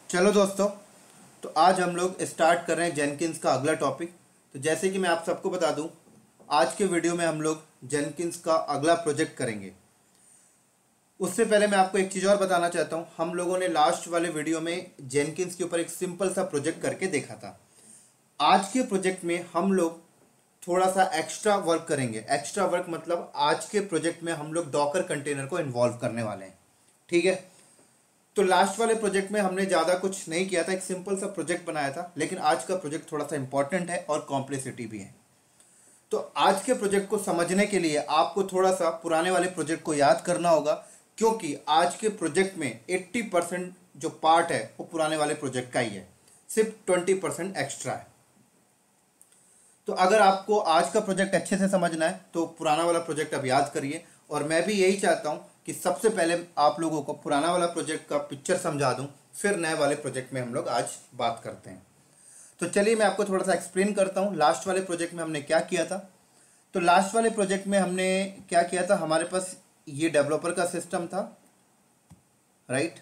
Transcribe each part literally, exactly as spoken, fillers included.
चलो दोस्तों, तो आज हम लोग स्टार्ट कर रहे हैं जेनकिंस का अगला टॉपिक। तो जैसे कि मैं आप सबको बता दूं, आज के वीडियो में हम लोग जेनकिंस का अगला प्रोजेक्ट करेंगे। उससे पहले मैं आपको एक चीज़ और बताना चाहता हूं। हम लोगों ने लास्ट वाले वीडियो में जेनकिंस के ऊपर एक सिंपल सा प्रोजेक्ट करके देखा था। आज के प्रोजेक्ट में हम लोग थोड़ा सा एक्स्ट्रा वर्क करेंगे। एक्स्ट्रा वर्क मतलब आज के प्रोजेक्ट में हम लोग डॉकर कंटेनर को इन्वॉल्व करने वाले हैं। ठीक है, तो लास्ट वाले प्रोजेक्ट में हमने ज़्यादा कुछ नहीं किया था, एक सिंपल सा प्रोजेक्ट बनाया था। लेकिन आज का प्रोजेक्ट थोड़ा सा इंपॉर्टेंट है और कॉम्प्लेक्सिटी भी है। तो आज के प्रोजेक्ट को समझने के लिए आपको थोड़ा सा पुराने वाले प्रोजेक्ट को याद करना होगा, क्योंकि आज के प्रोजेक्ट में अस्सी परसेंट जो पार्ट है वो पुराने वाले प्रोजेक्ट का ही है, सिर्फ बीस परसेंट एक्स्ट्रा है। तो अगर आपको आज का प्रोजेक्ट अच्छे से समझना है तो पुराना वाला प्रोजेक्ट अब याद करिए। और मैं भी यही चाहता हूं कि सबसे पहले आप लोगों को पुराना वाला प्रोजेक्ट का पिक्चर समझा दूं, फिर नए वाले प्रोजेक्ट में हम लोग आज बात करते हैं। तो चलिए मैं आपको थोड़ा सा एक्सप्लेन करता हूं लास्ट वाले प्रोजेक्ट में हमने क्या किया था। तो लास्ट वाले प्रोजेक्ट में हमने क्या किया था, हमारे पास ये डेवलपर का सिस्टम था, राइट।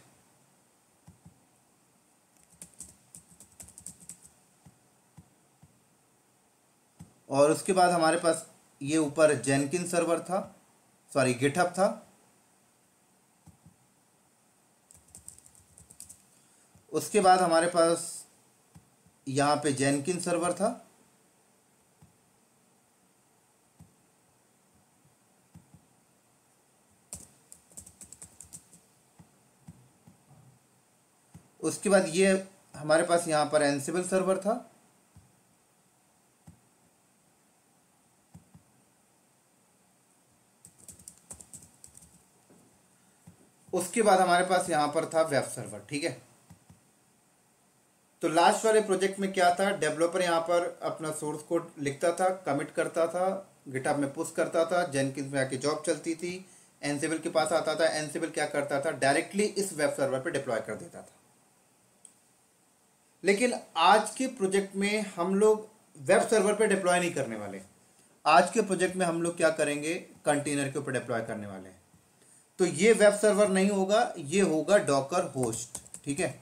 और उसके बाद हमारे पास ये ऊपर जेनकिन सर्वर था, सॉरी गिटहब था। उसके बाद हमारे पास यहां पे जेनकिन सर्वर था। उसके बाद ये हमारे पास यहां पर एंसिबल सर्वर था। उसके बाद हमारे पास यहां पर था वेब सर्वर। ठीक है, तो लास्ट वाले प्रोजेक्ट में क्या था, डेवलपर यहां पर अपना सोर्स कोड लिखता था, कमिट करता था, गिटहब में पुश करता था, जेनकिंस में आके जॉब चलती थी, एनसिबल के पास आता था, एनसिबल क्या करता था, डायरेक्टली इस वेब सर्वर पे डिप्लॉय कर देता था। लेकिन आज के प्रोजेक्ट में हम लोग वेब सर्वर पे डिप्लॉय नहीं करने वाले। आज के प्रोजेक्ट में हम लोग क्या करेंगे, कंटेनर के ऊपर डिप्लॉय करने वाले हैं। तो ये वेब सर्वर नहीं होगा, ये होगा डॉकर होस्ट। ठीक है,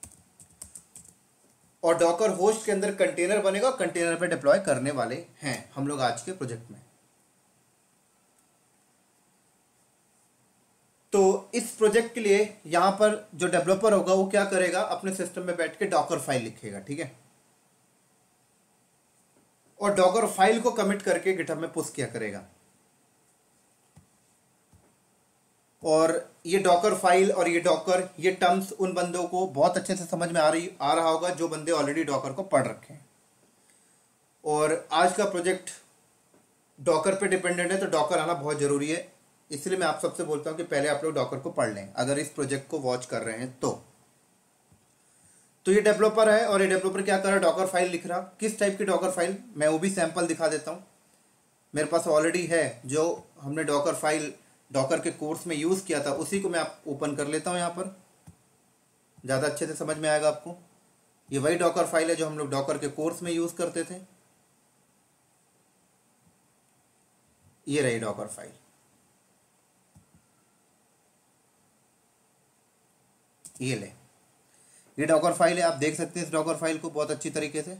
और डॉकर होस्ट के अंदर कंटेनर बनेगा, कंटेनर पे डिप्लॉय करने वाले हैं हम लोग आज के प्रोजेक्ट में। तो इस प्रोजेक्ट के लिए यहां पर जो डेवलपर होगा वो क्या करेगा, अपने सिस्टम में बैठ के डॉकर फाइल लिखेगा। ठीक है, और डॉकर फाइल को कमिट करके गिटहब में पुश किया करेगा। और ये डॉकर फाइल और ये डॉकर, ये टर्म्स उन बंदों को बहुत अच्छे से समझ में आ रही आ रहा होगा जो बंदे ऑलरेडी डॉकर को पढ़ रखे हैं। और आज का प्रोजेक्ट डॉकर पे डिपेंडेंट है, तो डॉकर आना बहुत जरूरी है। इसलिए मैं आप सबसे बोलता हूं कि पहले आप लोग डॉकर को पढ़ लें अगर इस प्रोजेक्ट को वॉच कर रहे हैं तो। तो ये डेवलपर है और ये डेवलपर क्या कर रहा है, डॉकर फाइल लिख रहा। किस टाइप की डॉकर फाइल, मैं वो भी सैंपल दिखा देता हूं। मेरे पास ऑलरेडी है, जो हमने डॉकर फाइल डॉकर के कोर्स में यूज किया था, उसी को मैं आप ओपन कर लेता हूं यहां पर, ज्यादा अच्छे से समझ में आएगा आपको। ये वही डॉकर फाइल है जो हम लोग डॉकर के कोर्स में यूज करते थे। ये रही डॉकर फाइल। ये ले, ये डॉकर फाइल है। आप देख सकते हैं इस डॉकर फाइल को बहुत अच्छी तरीके से।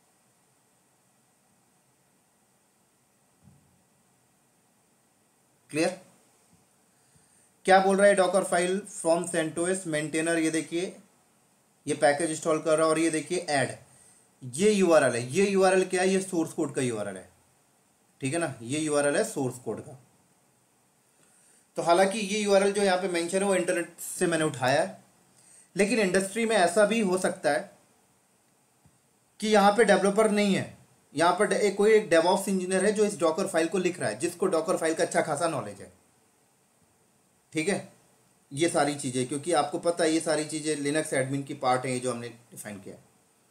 क्लियर, क्या बोल रहा है Docker file from CentOS maintainer. ये देखिए ये पैकेज इंस्टॉल कर रहा है और ये देखिए ऐड, ये यूआरएल है। ये यूआरएल क्या है, ये सोर्स कोड का यूआरएल है। ठीक है ना, ये यूआरएल है सोर्स कोड का। तो हालांकि ये यूआरएल जो यहाँ पे मेंशन है वो इंटरनेट से मैंने उठाया है, लेकिन इंडस्ट्री में ऐसा भी हो सकता है कि यहाँ पे डेवलपर नहीं है, यहाँ पर एक कोई एक डेवऑप्स इंजीनियर है जो इस डॉकर फाइल को लिख रहा है, जिसको डॉकर फाइल का अच्छा खासा नॉलेज है। ठीक है, ये सारी चीजें, क्योंकि आपको पता है ये सारी चीजें लिनक्स एडमिन की पार्ट है, ये जो हमने डिफाइन किया है।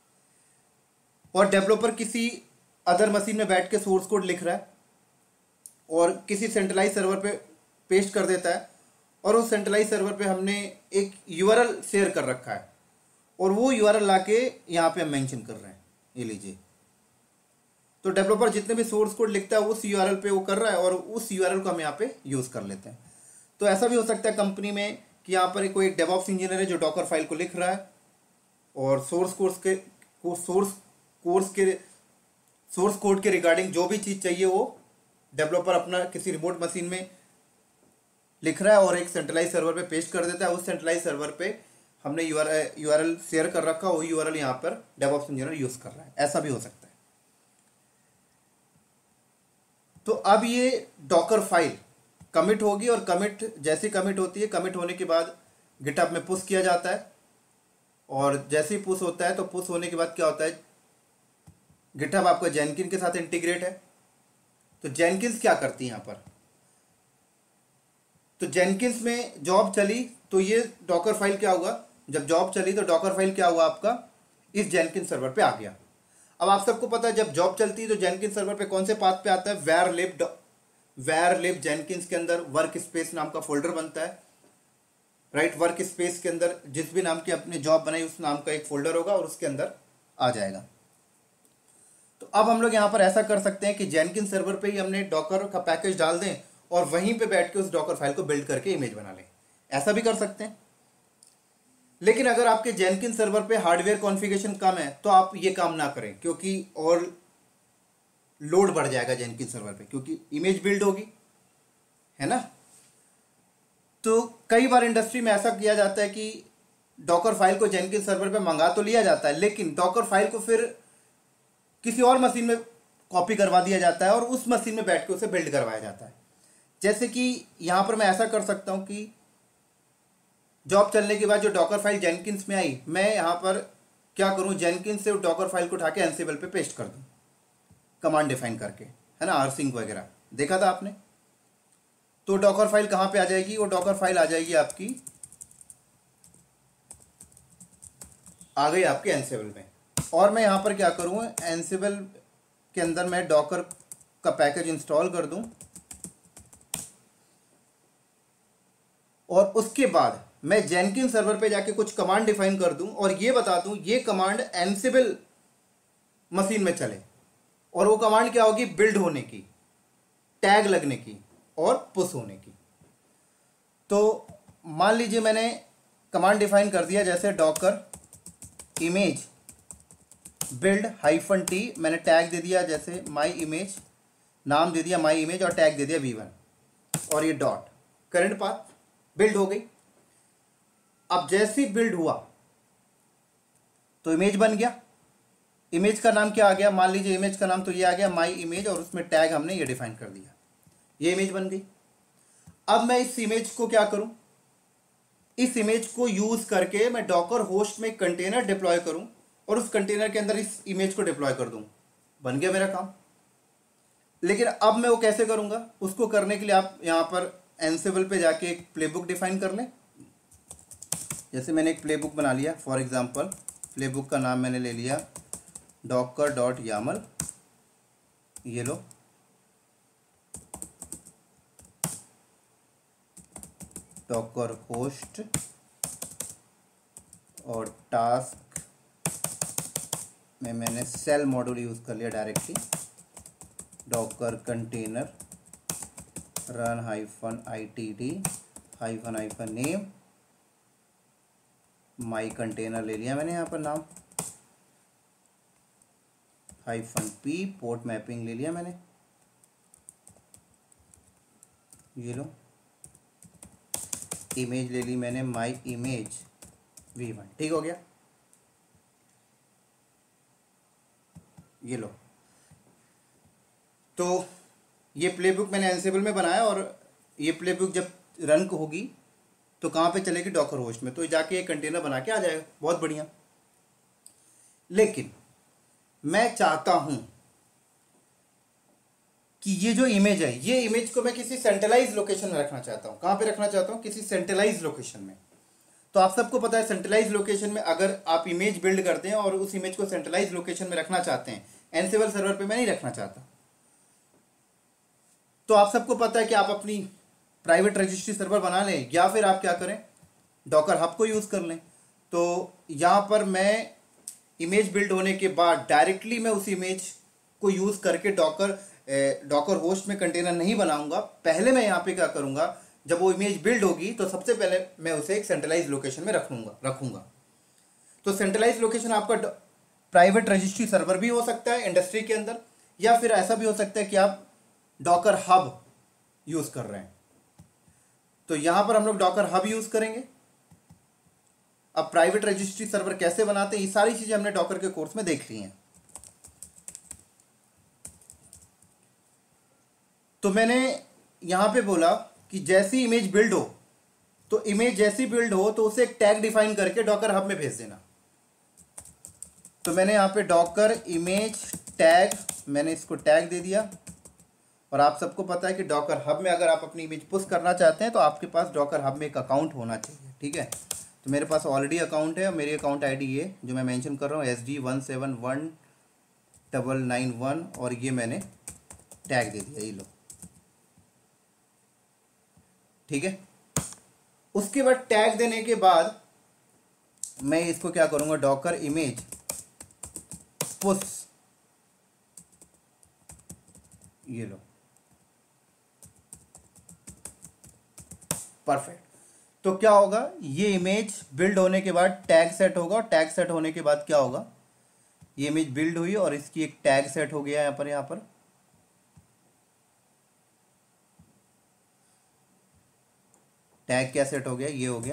और डेवलपर किसी अदर मशीन में बैठ के सोर्स कोड लिख रहा है और किसी सेंट्रलाइज सर्वर पे पेस्ट कर देता है, और उस सेंट्रलाइज सर्वर पे हमने एक यूआरएल शेयर कर रखा है और वो यूआरएल लाके यहाँ पे हम मेंशन कर रहे हैं। ये लीजिए, तो डेवलपर जितने भी सोर्स कोड लिखता है उस यूआरएल पे वो कर रहा है और उस यूआरएल को हम यहाँ पे यूज कर लेते हैं। तो ऐसा भी हो सकता है कंपनी में कि यहाँ पर कोई एक डेवऑप्स इंजीनियर है जो डॉकर फाइल को लिख रहा है और सोर्स कोर्स के सोर्स कोर्स के सोर्स कोड के रिगार्डिंग जो भी चीज़ चाहिए वो डेवलपर अपना किसी रिमोट मशीन में लिख रहा है और एक सेंट्रलाइज सर्वर पे पेस्ट कर देता है। उस सेंट्रलाइज सर्वर पे हमने यूआरएल शेयर कर रखा, वही यूआरएल यहाँ पर डेवऑप्स इंजीनियर यूज कर रहा है। ऐसा भी हो सकता है। तो अब ये डॉकर फाइल कमिट होगी और कमिट जैसे कमिट होती है, कमिट होने के बाद गिटहब में पुश किया जाता है और जैसे ही पुश होता है तो पुश होने के बाद क्या होता है, गिटहब आपका जेनकिन के साथ इंटीग्रेट है। तो जेनकिंस क्या करती है यहाँ पर, तो जेनकिंस में जॉब चली तो ये डॉकर फाइल क्या हुआ, जब जॉब चली तो डॉकर फाइल क्या हुआ आपका इस जेनकिंस सर्वर पे आ गया। अब आप सबको पता है जब जॉब चलती है तो जेनकिंस सर्वर पे कौन से पाथ पे आता है, var lib var lib Jenkins के अंदर वर्क स्पेस नाम का फोल्डर बनता है, राइट। वर्क स्पेस के अंदर जिस भी नाम की अपनी जॉब बनाई उस नाम का एक फोल्डर होगा और उसके अंदर आ जाएगा। तो अब हम लोग यहाँ पर ऐसा कर सकते हैं कि जेनकिंस सर्वर पे ही हमने डॉकर का पैकेज डाल दें और वहीं पे बैठ के उस डॉकर फाइल को बिल्ड करके इमेज बना लें, ऐसा भी कर सकते हैं। लेकिन अगर आपके जेनकिंस सर्वर पे हार्डवेयर कॉन्फ़िगरेशन कम है तो आप ये काम ना करें, क्योंकि और लोड बढ़ जाएगा जेनकिंस सर्वर पे, क्योंकि इमेज बिल्ड होगी, है ना। तो कई बार इंडस्ट्री में ऐसा किया जाता है कि डॉकर फाइल को जेनकिंस सर्वर पे मंगा तो लिया जाता है, लेकिन डॉकर फाइल को फिर किसी और मशीन में कॉपी करवा दिया जाता है और उस मशीन में बैठ के उसे बिल्ड करवाया जाता है। जैसे कि यहाँ पर मैं ऐसा कर सकता हूँ कि जॉब चलने के बाद जो डॉकर फाइल जेनकिंस में आई, मैं यहाँ पर क्या करूँ, जेनकिंस से डॉकर फाइल को उठा के एनसिबल पे पेस्ट कर दूँ कमांड डिफाइन करके, है ना, आरसिंक वगैरह देखा था आपने। तो डॉकर फाइल कहाँ पे आ जाएगी, वो डॉकर फाइल आ जाएगी आपकी, आ गई आपके एनसिबल में। और मैं यहाँ पर क्या करूँ, एनसिबल के अंदर मैं डॉकर का पैकेज इंस्टॉल कर दूँ और उसके बाद मैं जेनकिंस सर्वर पे जाके कुछ कमांड डिफाइन कर दूं और ये बता दूं ये कमांड एनसिबल मशीन में चले। और वो कमांड क्या होगी, बिल्ड होने की, टैग लगने की और पुश होने की। तो मान लीजिए मैंने कमांड डिफाइन कर दिया, जैसे Docker image build hyphen t, मैंने टैग दे दिया जैसे माई इमेज, नाम दे दिया माई इमेज और टैग दे दिया वी वन और ये डॉट, करंट पाथ बिल्ड हो गई। अब जैसे ही बिल्ड हुआ तो इमेज बन गया। इमेज का नाम क्या आ गया, मान लीजिए इमेज का नाम तो ये आ गया माई इमेज और उसमें टैग हमने ये डिफाइन कर दिया, ये इमेज बन गई। अब मैं इस इमेज को क्या करूं, इस इमेज को यूज करके मैं डॉकर होस्ट में कंटेनर डिप्लॉय करूं और उस कंटेनर के अंदर इस इमेज को डिप्लॉय कर दूं, बन गया मेरा काम। लेकिन अब मैं वो कैसे करूंगा, उसको करने के लिए आप यहां पर एनसिबल पे जाके एक प्लेबुक डिफाइन कर लें। जैसे मैंने एक प्लेबुक बना लिया, फॉर एग्जांपल प्लेबुक का नाम मैंने ले लिया डॉकर डॉट यामल, ये लो, डॉकर होस्ट और टास्क में मैंने सेल मॉड्यूल यूज कर लिया directly, Docker container run hyphen I T D hyphen hyphen name, my container ले लिया मैंने यहाँ पर नाम, हाइफन पी पोर्ट मैपिंग ले लिया मैंने, ये लो, इमेज ले ली मैंने माई इमेज वी वन, ठीक हो गया। ये लो, तो ये प्लेबुक मैंने एनसिबल में बनाया और ये प्लेबुक जब रन होगी तो कहाँ पे चलेगी, डॉकर होस्ट में, तो जाके एक कंटेनर बना के आ जाएगा, बहुत बढ़िया। लेकिन मैं चाहता हूं कि ये जो इमेज है, ये इमेज को मैं किसी सेंट्रलाइज लोकेशन में रखना चाहता हूं। कहाँ पे रखना चाहता हूं, किसी सेंट्रलाइज लोकेशन में। तो आप सबको पता है सेंट्रलाइज लोकेशन में अगर आप इमेज बिल्ड करते हैं और उस इमेज को सेंट्रलाइज लोकेशन में रखना चाहते हैं, एनसिबल सर्वर पे मैं नहीं रखना चाहता, तो आप सबको पता है कि आप अपनी प्राइवेट रजिस्ट्री सर्वर बना लें या फिर आप क्या करें, डॉकर हब को यूज कर लें। तो यहां पर मैं इमेज बिल्ड होने के बाद डायरेक्टली मैं उस इमेज को यूज करके डॉकर डॉकर होस्ट में कंटेनर नहीं बनाऊंगा। पहले मैं यहाँ पे क्या करूंगा, जब वो इमेज बिल्ड होगी तो सबसे पहले मैं उसे एक सेंट्रलाइज लोकेशन में रखूंगा रखूंगा तो सेंट्रलाइज लोकेशन आपका प्राइवेट रजिस्ट्री सर्वर भी हो सकता है इंडस्ट्री के अंदर, या फिर ऐसा भी हो सकता है कि आप डॉकर हब यूज कर रहे हैं। तो यहां पर हम लोग डॉकर हब यूज करेंगे। अब प्राइवेट रजिस्ट्री सर्वर कैसे बनाते हैं, ये सारी चीजें हमने डॉकर के कोर्स में देख ली हैं। तो मैंने यहां पे बोला कि जैसी इमेज बिल्ड हो, तो इमेज जैसी बिल्ड हो तो उसे एक टैग डिफाइन करके डॉकर हब में भेज देना। तो मैंने यहां पे डॉकर इमेज टैग, मैंने इसको टैग दे दिया। और आप सबको पता है कि डॉकर हब में अगर आप अपनी इमेज पुश करना चाहते हैं तो आपके पास डॉकर हब में एक अकाउंट होना चाहिए, ठीक है। तो मेरे पास ऑलरेडी अकाउंट है और मेरी अकाउंट आईडी ये जो मैं मेंशन कर रहा हूँ S D one seven one double nine one, और ये मैंने टैग दे दिया, ये लो, ठीक है। उसके बाद टैग देने के बाद मैं इसको क्या करूंगा, डॉकर इमेज पुश, ये लो, परफेक्ट। तो क्या होगा, ये इमेज बिल्ड होने के बाद टैग सेट होगा, और टैग सेट होने के बाद क्या होगा, ये इमेज बिल्ड हुई और इसकी एक टैग सेट हो गया यहां पर, यहां पर टैग क्या सेट हो गया, ये हो गया,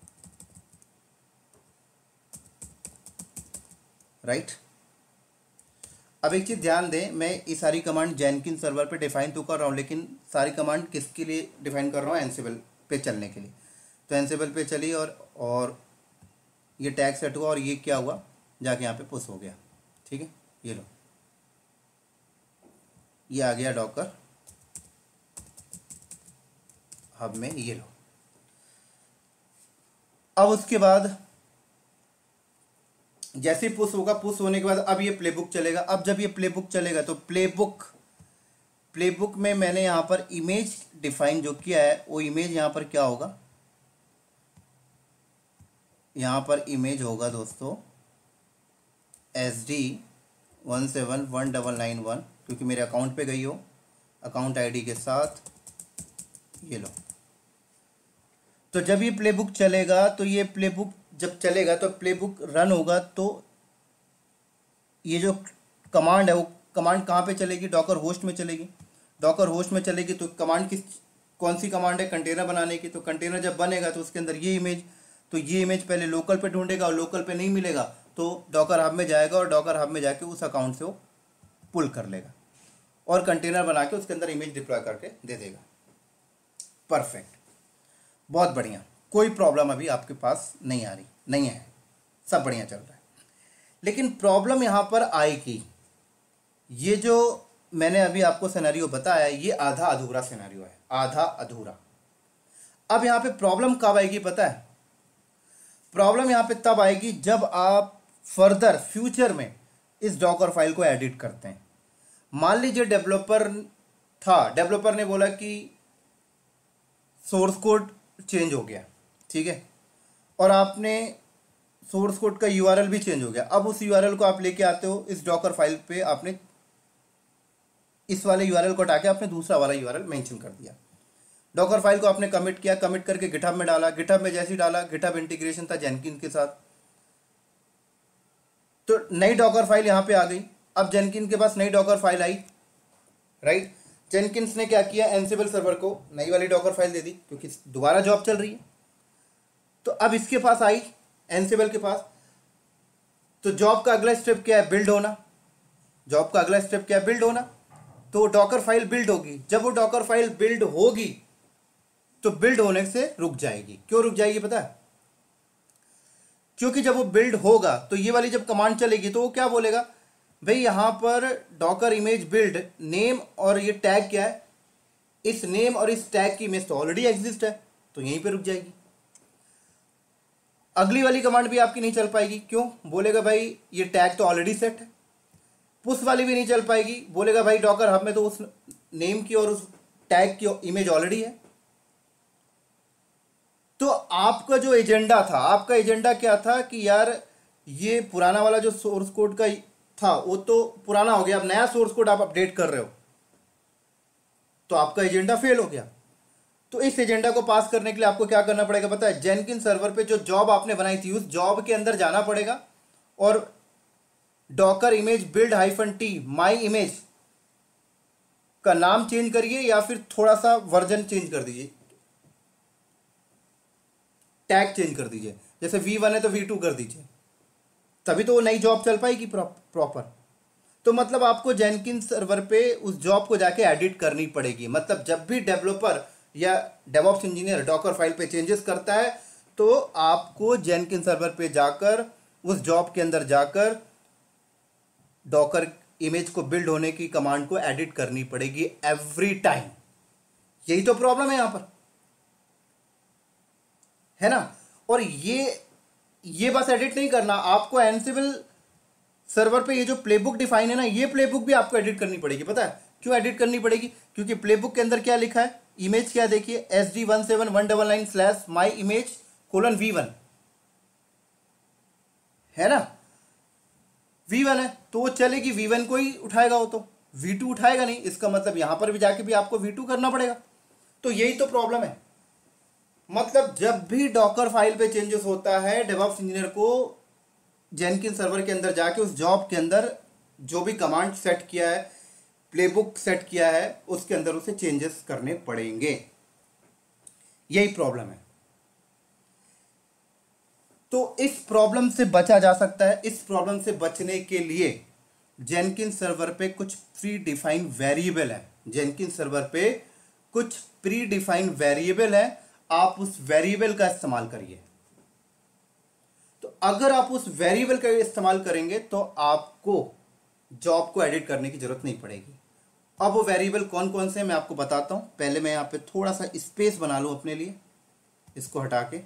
राइट। अब एक चीज ध्यान दें, मैं ये सारी कमांड जेनकिंस सर्वर पे डिफाइन तो कर रहा हूं, लेकिन सारी कमांड किसके लिए डिफाइन कर रहा हूं, एनसिबल पे चलने के लिए। तो एनसिबल पे चली और और ये टैग सेट हुआ और ये क्या हुआ, जाके यहाँ पे पुश हो गया, ठीक है। ये लो, ये आ गया डॉकर हब में, ये लो। अब उसके बाद जैसे पुश होगा, पुश होने के बाद अब ये प्लेबुक चलेगा। अब जब ये प्लेबुक चलेगा तो प्लेबुक प्लेबुक में मैंने यहां पर इमेज डिफाइन जो किया है, वो इमेज यहां पर क्या होगा, यहां पर इमेज होगा दोस्तों S D one seven one double nine one, क्योंकि मेरे अकाउंट पे गई हो अकाउंट आईडी के साथ, ये लो। तो जब ये प्लेबुक चलेगा, तो ये प्लेबुक जब चलेगा तो प्लेबुक रन होगा, तो ये जो कमांड है वो कमांड कहाँ पे चलेगी, डॉकर होस्ट में चलेगी। डॉकर होस्ट में चलेगी तो कमांड किस कौन सी कमांड है, कंटेनर बनाने की। तो कंटेनर जब बनेगा तो उसके अंदर ये इमेज, तो ये इमेज पहले लोकल पे ढूंढेगा और लोकल पे नहीं मिलेगा तो डॉकर हब में जाएगा और डॉकर हब में जाके उस अकाउंट से वो पुल कर लेगा और कंटेनर बना के उसके अंदर इमेज डिप्लॉय करके दे देगा। परफेक्ट, बहुत बढ़िया, कोई प्रॉब्लम अभी आपके पास नहीं आ रही, नहीं है, सब बढ़िया चल रहा है। लेकिन प्रॉब्लम यहां पर आएगी, ये जो मैंने अभी आपको सिनेरियो बताया ये आधा अधूरा सिनेरियो है, आधा अधूरा। अब यहां पे प्रॉब्लम कब आएगी पता है, प्रॉब्लम यहां पे तब आएगी जब आप फर्दर फ्यूचर में इस डॉकर फाइल को एडिट करते हैं। मान लीजिए डेवलपर था, डेवलपर ने बोला कि सोर्स कोड चेंज हो गया, ठीक है, और आपने सोर्स कोड का यूआरएल भी चेंज हो गया। अब उस यूआरएल को आप लेके आते हो इस डॉकर फाइल पे, आपने इस वाले यूआरएल को हटा के आपने दूसरा वाला यूआरएल मेंशन कर दिया। डॉकर फाइल को आपने कमिट किया, कमिट करके गिटहब में डाला, गिटहब में जैसे ही डाला, गिटहब इंटीग्रेशन था जेनकिंस के साथ, तो नई डॉकर फाइल यहां पे आ गई। अब जेनकिंस के पास नई डॉकर फाइल आई, राइट। जेनकिंस ने क्या किया, एनसिबल सर्वर को नई वाली डॉकर फाइल दे दी क्योंकि दोबारा जॉब चल रही है। तो अब इसके पास आई, एनसिबल के पास, तो जॉब का अगला स्टेप क्या है, बिल्ड होना। जॉब का अगला स्टेप क्या है, बिल्ड होना। तो डॉकर फाइल बिल्ड होगी, जब वो डॉकर फाइल बिल्ड होगी तो बिल्ड होने से रुक जाएगी। क्यों रुक जाएगी पता है, क्योंकि जब वो बिल्ड होगा तो ये वाली जब कमांड चलेगी तो वो क्या बोलेगा, भाई यहां पर डॉकर इमेज बिल्ड नेम और ये टैग क्या है, इस नेम और इस टैग की इमेज तो ऑलरेडी एग्जिस्ट है, तो यहीं पे रुक जाएगी। अगली वाली कमांड भी आपकी नहीं चल पाएगी, क्यों, बोलेगा भाई ये टैग तो ऑलरेडी सेट है। पुश वाली भी नहीं चल पाएगी, बोलेगा भाई डॉकर हब में तो उस नेम की और उस टैग की इमेज ऑलरेडी है। तो आपका जो एजेंडा था, आपका एजेंडा क्या था कि यार ये पुराना वाला जो सोर्स कोड का था वो तो पुराना हो गया, अब नया सोर्स कोड आप अपडेट कर रहे हो, तो आपका एजेंडा फेल हो गया। तो तो इस एजेंडा को पास करने के लिए आपको क्या करना पड़ेगा पता है? जेनकिन सर्वर पे जो जॉब आपने बनाई थी उस जॉब के अंदर जाना पड़ेगा और Docker image build hyphen t my image का नाम चेंज करिए या फिर थोड़ा सा वर्जन चेंज कर दीजिए, टैग चेंज कर दीजिए। जैसे वी वन है तो वी टू कर दीजिए, तभी तो वो नई जॉब चल पाएगी प्रॉपर। तो मतलब आपको जेनकिन सर्वर पे उस जॉब को जाके एडिट करनी पड़ेगी। मतलब जब भी डेवलपर या डेवऑप्स इंजीनियर डॉकर फाइल पे चेंजेस करता है तो आपको जेनकिन सर्वर पे जाकर उस जॉब के अंदर जाकर डॉकर इमेज को बिल्ड होने की कमांड को एडिट करनी पड़ेगी एवरी टाइम। यही तो प्रॉब्लम है यहां पर, है ना? और ये ये बस एडिट नहीं करना, आपको एनसिबल सर्वर पे ये जो प्लेबुक डिफाइन है ना, ये प्लेबुक भी आपको एडिट करनी पड़ेगी। पता है क्यों एडिट करनी पड़ेगी? क्योंकि प्लेबुक के अंदर क्या लिखा है, इमेज क्या देखिए, S D one seven one double nine slash my image colon v one, है ना? वी वन है तो वो चलेगी, वी वन को ही उठाएगा, वो तो वी टू उठाएगा नहीं। इसका मतलब यहां पर भी जाके भी आपको वी टू करना पड़ेगा। तो यही तो प्रॉब्लम है। मतलब जब भी डॉकर फाइल पे चेंजेस होता है, डेवऑप्स इंजीनियर को जेनकिन सर्वर के अंदर जाके उस जॉब के अंदर जो भी कमांड सेट किया है, प्लेबुक सेट किया है, उसके अंदर उसे चेंजेस करने पड़ेंगे। यही प्रॉब्लम है। तो इस प्रॉब्लम से बचा जा सकता है। इस प्रॉब्लम से बचने के लिए जेनकिन सर्वर पे कुछ प्री डिफाइंड वेरिएबल है। जेनकिन सर्वर पे कुछ प्री डिफाइंड वेरिएबल है, आप उस वेरिएबल का इस्तेमाल करिए। तो अगर आप उस वेरिएबल का इस्तेमाल करेंगे तो आपको जॉब को एडिट करने की जरूरत नहीं पड़ेगी। अब वो वेरिएबल कौन कौन से हैं मैं आपको बताता हूं। पहले मैं यहां पे थोड़ा सा स्पेस बना लूं अपने लिए, इसको हटा के।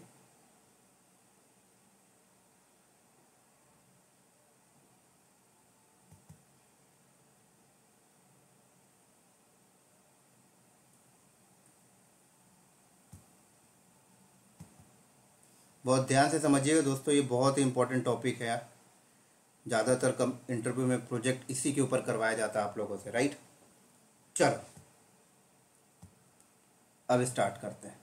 बहुत ध्यान से समझिएगा दोस्तों, ये बहुत ही इंपॉर्टेंट टॉपिक है यार। ज़्यादातर कम इंटरव्यू में प्रोजेक्ट इसी के ऊपर करवाया जाता है आप लोगों से, राइट? चलो अब स्टार्ट करते हैं।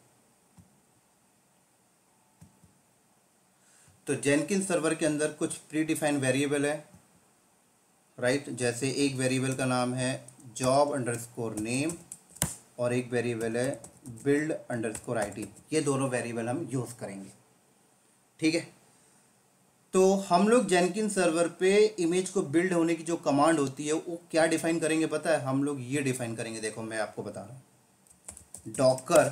तो जेनकिन सर्वर के अंदर कुछ प्री डिफाइंड वेरिएबल है, राइट? जैसे एक वेरिएबल का नाम है जॉब अंडरस्कोर नेम और एक वेरिएबल है बिल्ड अंडरस्कोर आईडी। ये दोनों वेरिएबल हम यूज़ करेंगे, ठीक है? तो हम लोग जेनकिन सर्वर पे इमेज को बिल्ड होने की जो कमांड होती है वो क्या डिफाइन करेंगे पता है? हम लोग ये डिफाइन करेंगे, देखो मैं आपको बता रहा हूं। Docker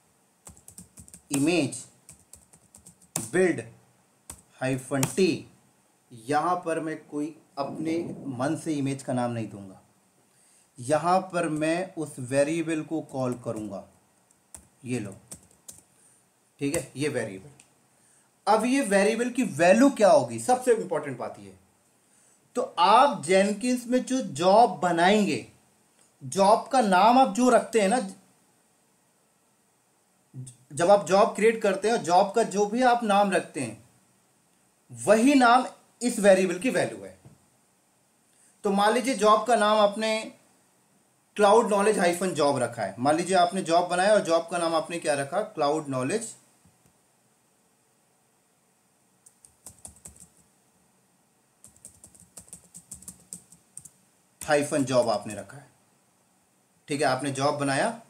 image build hyphen t, यहां पर मैं कोई अपने मन से इमेज का नाम नहीं दूंगा, यहां पर मैं उस वेरिएबल को कॉल करूंगा। ये लो, ठीक है? ये वेरिएबल। अब ये वेरिएबल की वैल्यू क्या होगी, सबसे इंपॉर्टेंट बात ये। तो आप जेनकिंस में जो जॉब बनाएंगे, जॉब का नाम आप जो रखते हैं ना, जब आप जॉब क्रिएट करते हैं, जॉब का जो भी आप नाम रखते हैं वही नाम इस वेरिएबल की वैल्यू है। तो मान लीजिए जॉब का नाम आपने क्लाउड नॉलेज हाइफन जॉब रखा है। मान लीजिए आपने जॉब बनाया और जॉब का नाम आपने क्या रखा, क्लाउड नॉलेज हाइफन जॉब आपने रखा है, ठीक है? आपने जॉब बनाया,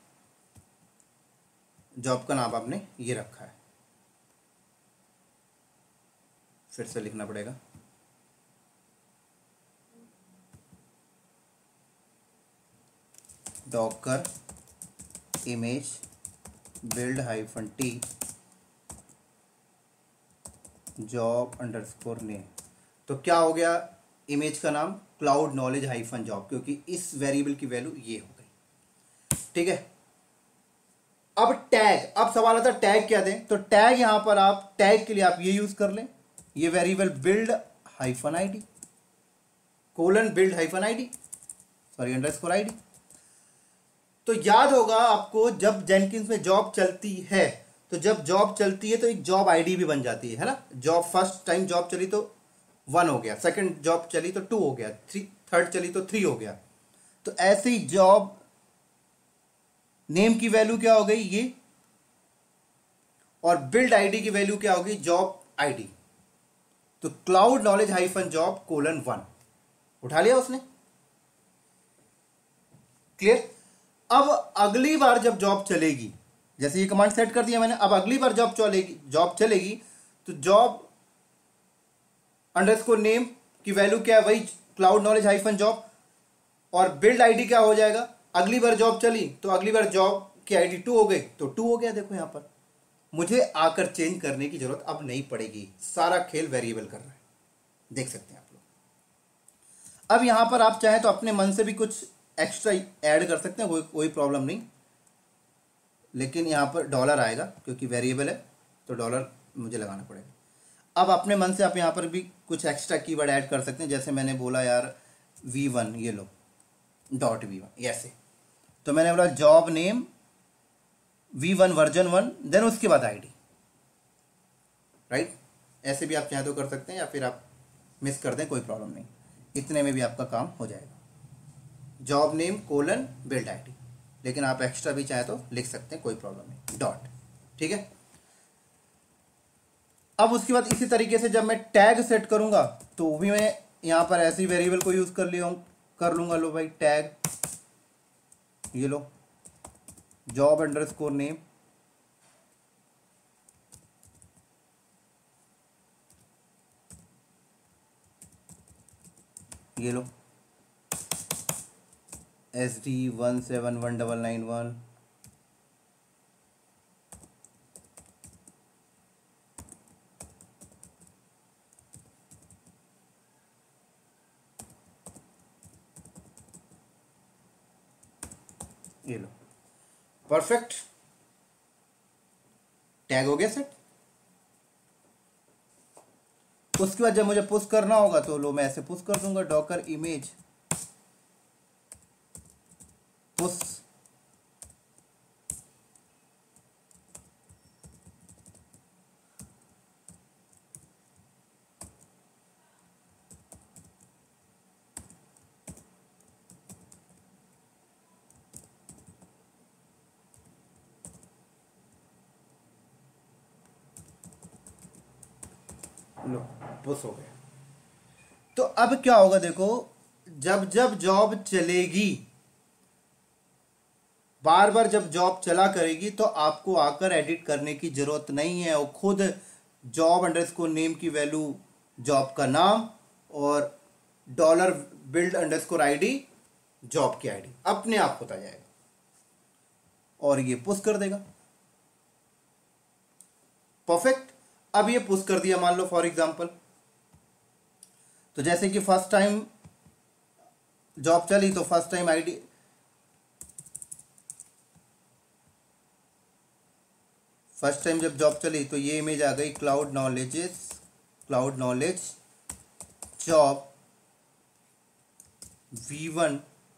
जॉब का नाम आपने ये रखा है। फिर से लिखना पड़ेगा, Docker image build hyphen t job underscore name. तो क्या हो गया इमेज का नाम? क्लाउड नॉलेज हाइफन जॉब, क्योंकि इस वेरिएबल की वैल्यू ये हो गई, ठीक है? अब टैग, अब सवाल आता है टैग क्या दें? तो टैग यहां पर आप टैग के लिए आप ये यूज कर लें, ये variable build hyphen ID colon build hyphen ID, sorry underscore ID. तो याद होगा आपको, जब जेनकिंस में जॉब चलती है तो जब जॉब चलती है तो एक जॉब आईडी भी बन जाती है, है ना? जॉब फर्स्ट टाइम जॉब चली तो वन हो गया, सेकंड जॉब चली तो टू हो गया, थ्री थर्ड चली तो थ्री हो गया। तो ऐसे ही जॉब नेम की वैल्यू क्या हो गई, ये और बिल्ड आईडी की वैल्यू क्या होगी, जॉब आईडी। तो cloud knowledge hyphen job colon one, उठा लिया उसने, क्लियर। अब अगली बार जब जॉब चलेगी, जैसे ये कमांड सेट कर दिया मैंने, अब अगली बार जॉब चलेगी जॉब चलेगी तो जॉब अंडरस्कोर नेम की वैल्यू क्या है, वही क्लाउड नॉलेज हाइफन जॉब, और बिल्ड आईडी क्या हो जाएगा, अगली बार जॉब चली तो अगली बार जॉब की आईडी टू हो गई तो टू हो गया। देखो यहां पर मुझे आकर चेंज करने की जरूरत अब नहीं पड़ेगी, सारा खेल वेरिएबल कर रहा है, देख सकते हैं आप लोग। अब यहां पर आप चाहें तो अपने मन से भी कुछ एक्स्ट्रा ऐड कर सकते हैं, कोई कोई प्रॉब्लम नहीं, लेकिन यहां पर डॉलर आएगा क्योंकि वेरिएबल है तो डॉलर मुझे लगाना पड़ेगा। अब अपने मन से आप यहां पर भी कुछ एक्स्ट्रा कीवर्ड ऐड कर सकते हैं, जैसे मैंने बोला यार वी वन, ये लो डॉट वी वन, ऐसे तो मैंने बोला job name V one version one, then उसके बाद आईडी, राइट। ऐसे भी आप चाहें तो कर सकते हैं, या फिर आप मिस कर दें, कोई प्रॉब्लम नहीं, इतने में भी आपका काम हो जाएगा, job name colon build ID. लेकिन आप एक्स्ट्रा भी चाहें तो लिख सकते हैं, कोई प्रॉब्लम नहीं, डॉट, ठीक है। अब उसके बाद इसी तरीके से जब मैं टैग सेट करूंगा तो भी मैं यहां पर ऐसी वेरिएबल को यूज कर लिया कर लूंगा, लो भाई टैग, ये लो जॉब अंडरस्कोर नेम, ये लो S D one seven one double nine one, ये लो परफेक्ट, टैग हो गया सेट। उसके बाद जब मुझे पुश करना होगा तो लो मैं ऐसे पुश कर दूंगा, डॉकर इमेज पुश, लो पुश हो गया। तो अब क्या होगा देखो, जब जब जॉब चलेगी, बार बार जब जॉब चला करेगी तो आपको आकर एडिट करने की जरूरत नहीं है, वो खुद जॉब अंडरस्कोर नेम की वैल्यू जॉब का नाम और dollar build underscore ID job की आईडी अपने आप होता जाएगा और ये पुश कर देगा। परफेक्ट। अब ये पुश कर दिया, मान लो फॉर एग्जांपल, तो जैसे कि फर्स्ट टाइम जॉब चली तो first time ID, first time जब जॉब चली तो ये इमेज आ गई cloud knowledges cloud knowledge job V one,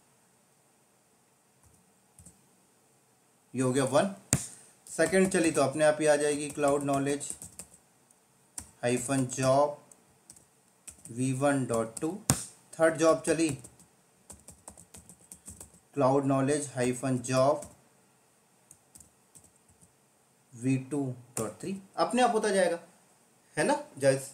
ये हो गया वन। सेकंड चली तो अपने आप ही आ जाएगी cloud knowledge hyphen job V one dot two. Third job चली cloud knowledge hyphen job V two dot three, अपने आप होता जाएगा, है ना जायज।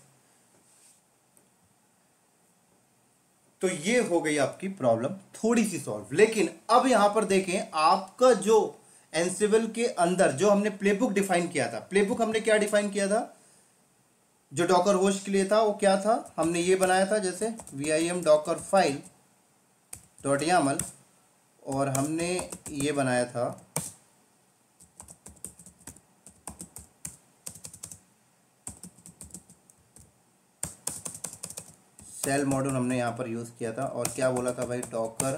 तो ये हो गई आपकी प्रॉब्लम थोड़ी सी सॉल्व। लेकिन अब यहां पर देखें, आपका जो एंसिबल के अंदर जो हमने प्लेबुक डिफाइन किया था, प्लेबुक हमने क्या डिफाइन किया था, जो डॉकर होस्ट के लिए था वो क्या था, हमने ये बनाया था जैसे V I M docker file dot YAML, और हमने ये बनाया था सेल मॉड्यूल, हमने यहाँ पर यूज़ किया था। और क्या बोला था भाई, डॉकर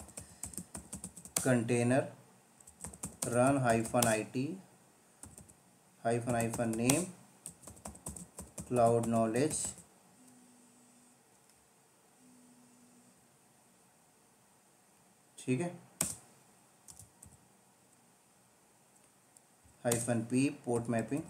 कंटेनर रन हाइफन आई T hyphen hyphen name cloud knowledge ठीक है, हाइफन पी पोर्ट मैपिंग,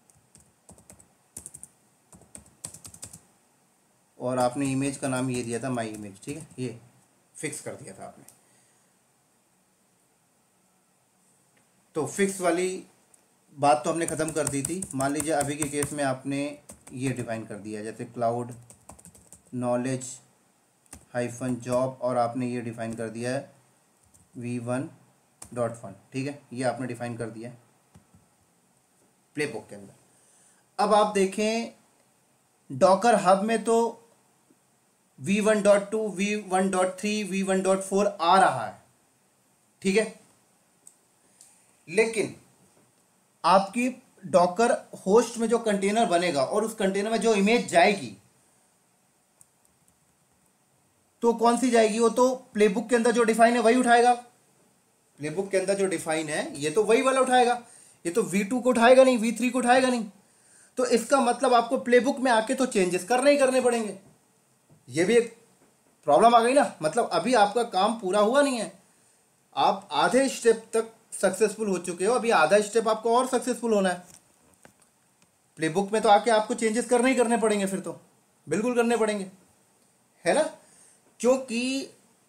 और आपने इमेज का नाम ये दिया था माई इमेज, ठीक है, ये फिक्स कर दिया था आपने। तो फिक्स वाली बात तो हमने ख़त्म कर दी थी। मान लीजिए अभी के केस में आपने ये डिफाइन कर दिया, जैसे क्लाउड नॉलेज हाइफन जॉब, और आपने ये डिफाइन कर दिया है वी वन डॉट फन। ठीक है, ये आपने डिफाइन कर दिया है प्लेबुक के अंदर। अब आप देखें डॉकर हब में तो V one dot two, V one dot three, V one dot four आ रहा है, ठीक है, लेकिन आपकी डॉकर होस्ट में जो कंटेनर बनेगा और उस कंटेनर में जो इमेज जाएगी तो कौन सी जाएगी? वो तो प्लेबुक के अंदर जो डिफाइन है वही उठाएगा। प्लेबुक के अंदर जो डिफाइन है ये तो वही वाला उठाएगा, ये तो वी टू को उठाएगा नहीं, वी थ्री को उठाएगा नहीं। तो इसका मतलब आपको प्लेबुक में आके तो चेंजेस करने ही करने पड़ेंगे। ये भी एक प्रॉब्लम आ गई ना, मतलब अभी आपका काम पूरा हुआ नहीं है, आप आधे स्टेप तक सक्सेसफुल हो चुके हो, अभी आधा स्टेप आपको और सक्सेसफुल होना है। प्लेबुक में तो आके आपको चेंजेस करने ही करने पड़ेंगे, फिर तो बिल्कुल करने पड़ेंगे, है ना। क्योंकि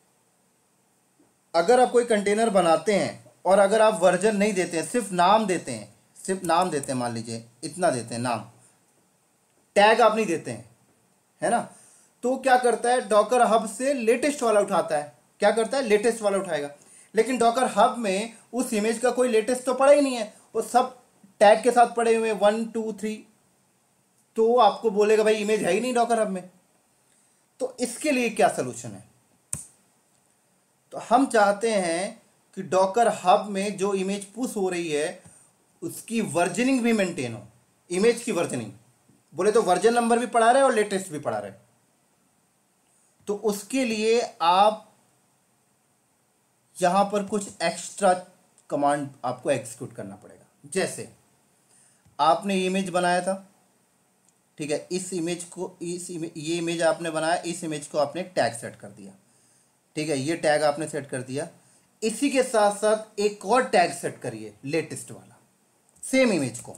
अगर आप कोई कंटेनर बनाते हैं और अगर आप वर्जन नहीं देते हैं, सिर्फ नाम देते हैं, सिर्फ नाम देते हैं, मान लीजिए इतना देते हैं नाम, टैग आप नहीं देते हैं, है ना, तो क्या करता है डॉकर हब से लेटेस्ट वाला उठाता है। क्या करता है? लेटेस्ट वाला उठाएगा। लेकिन डॉकर हब में उस इमेज का कोई लेटेस्ट तो पड़ा ही नहीं है, वो सब टैग के साथ पड़े हुए वन टू थ्री, तो आपको बोलेगा भाई इमेज है ही नहीं डॉकर हब में। तो इसके लिए क्या सोल्यूशन है? तो हम चाहते हैं कि डॉकर हब में जो इमेज पुश हो रही है उसकी वर्जनिंग भी मेंटेन हो। इमेज की वर्जनिंग बोले तो वर्जन नंबर भी पड़ा रहे और लेटेस्ट भी पड़ा रहे। तो उसके लिए आप यहां पर कुछ एक्स्ट्रा कमांड आपको एग्जीक्यूट करना पड़ेगा। जैसे आपने इमेज बनाया था, ठीक है, इस इमेज को इस इमेज, ये इमेज आपने बनाया, इस इमेज को आपने टैग सेट कर दिया, ठीक है, ये टैग आपने सेट कर दिया। इसी के साथ साथ एक और टैग सेट करिए लेटेस्ट वाला, सेम इमेज को।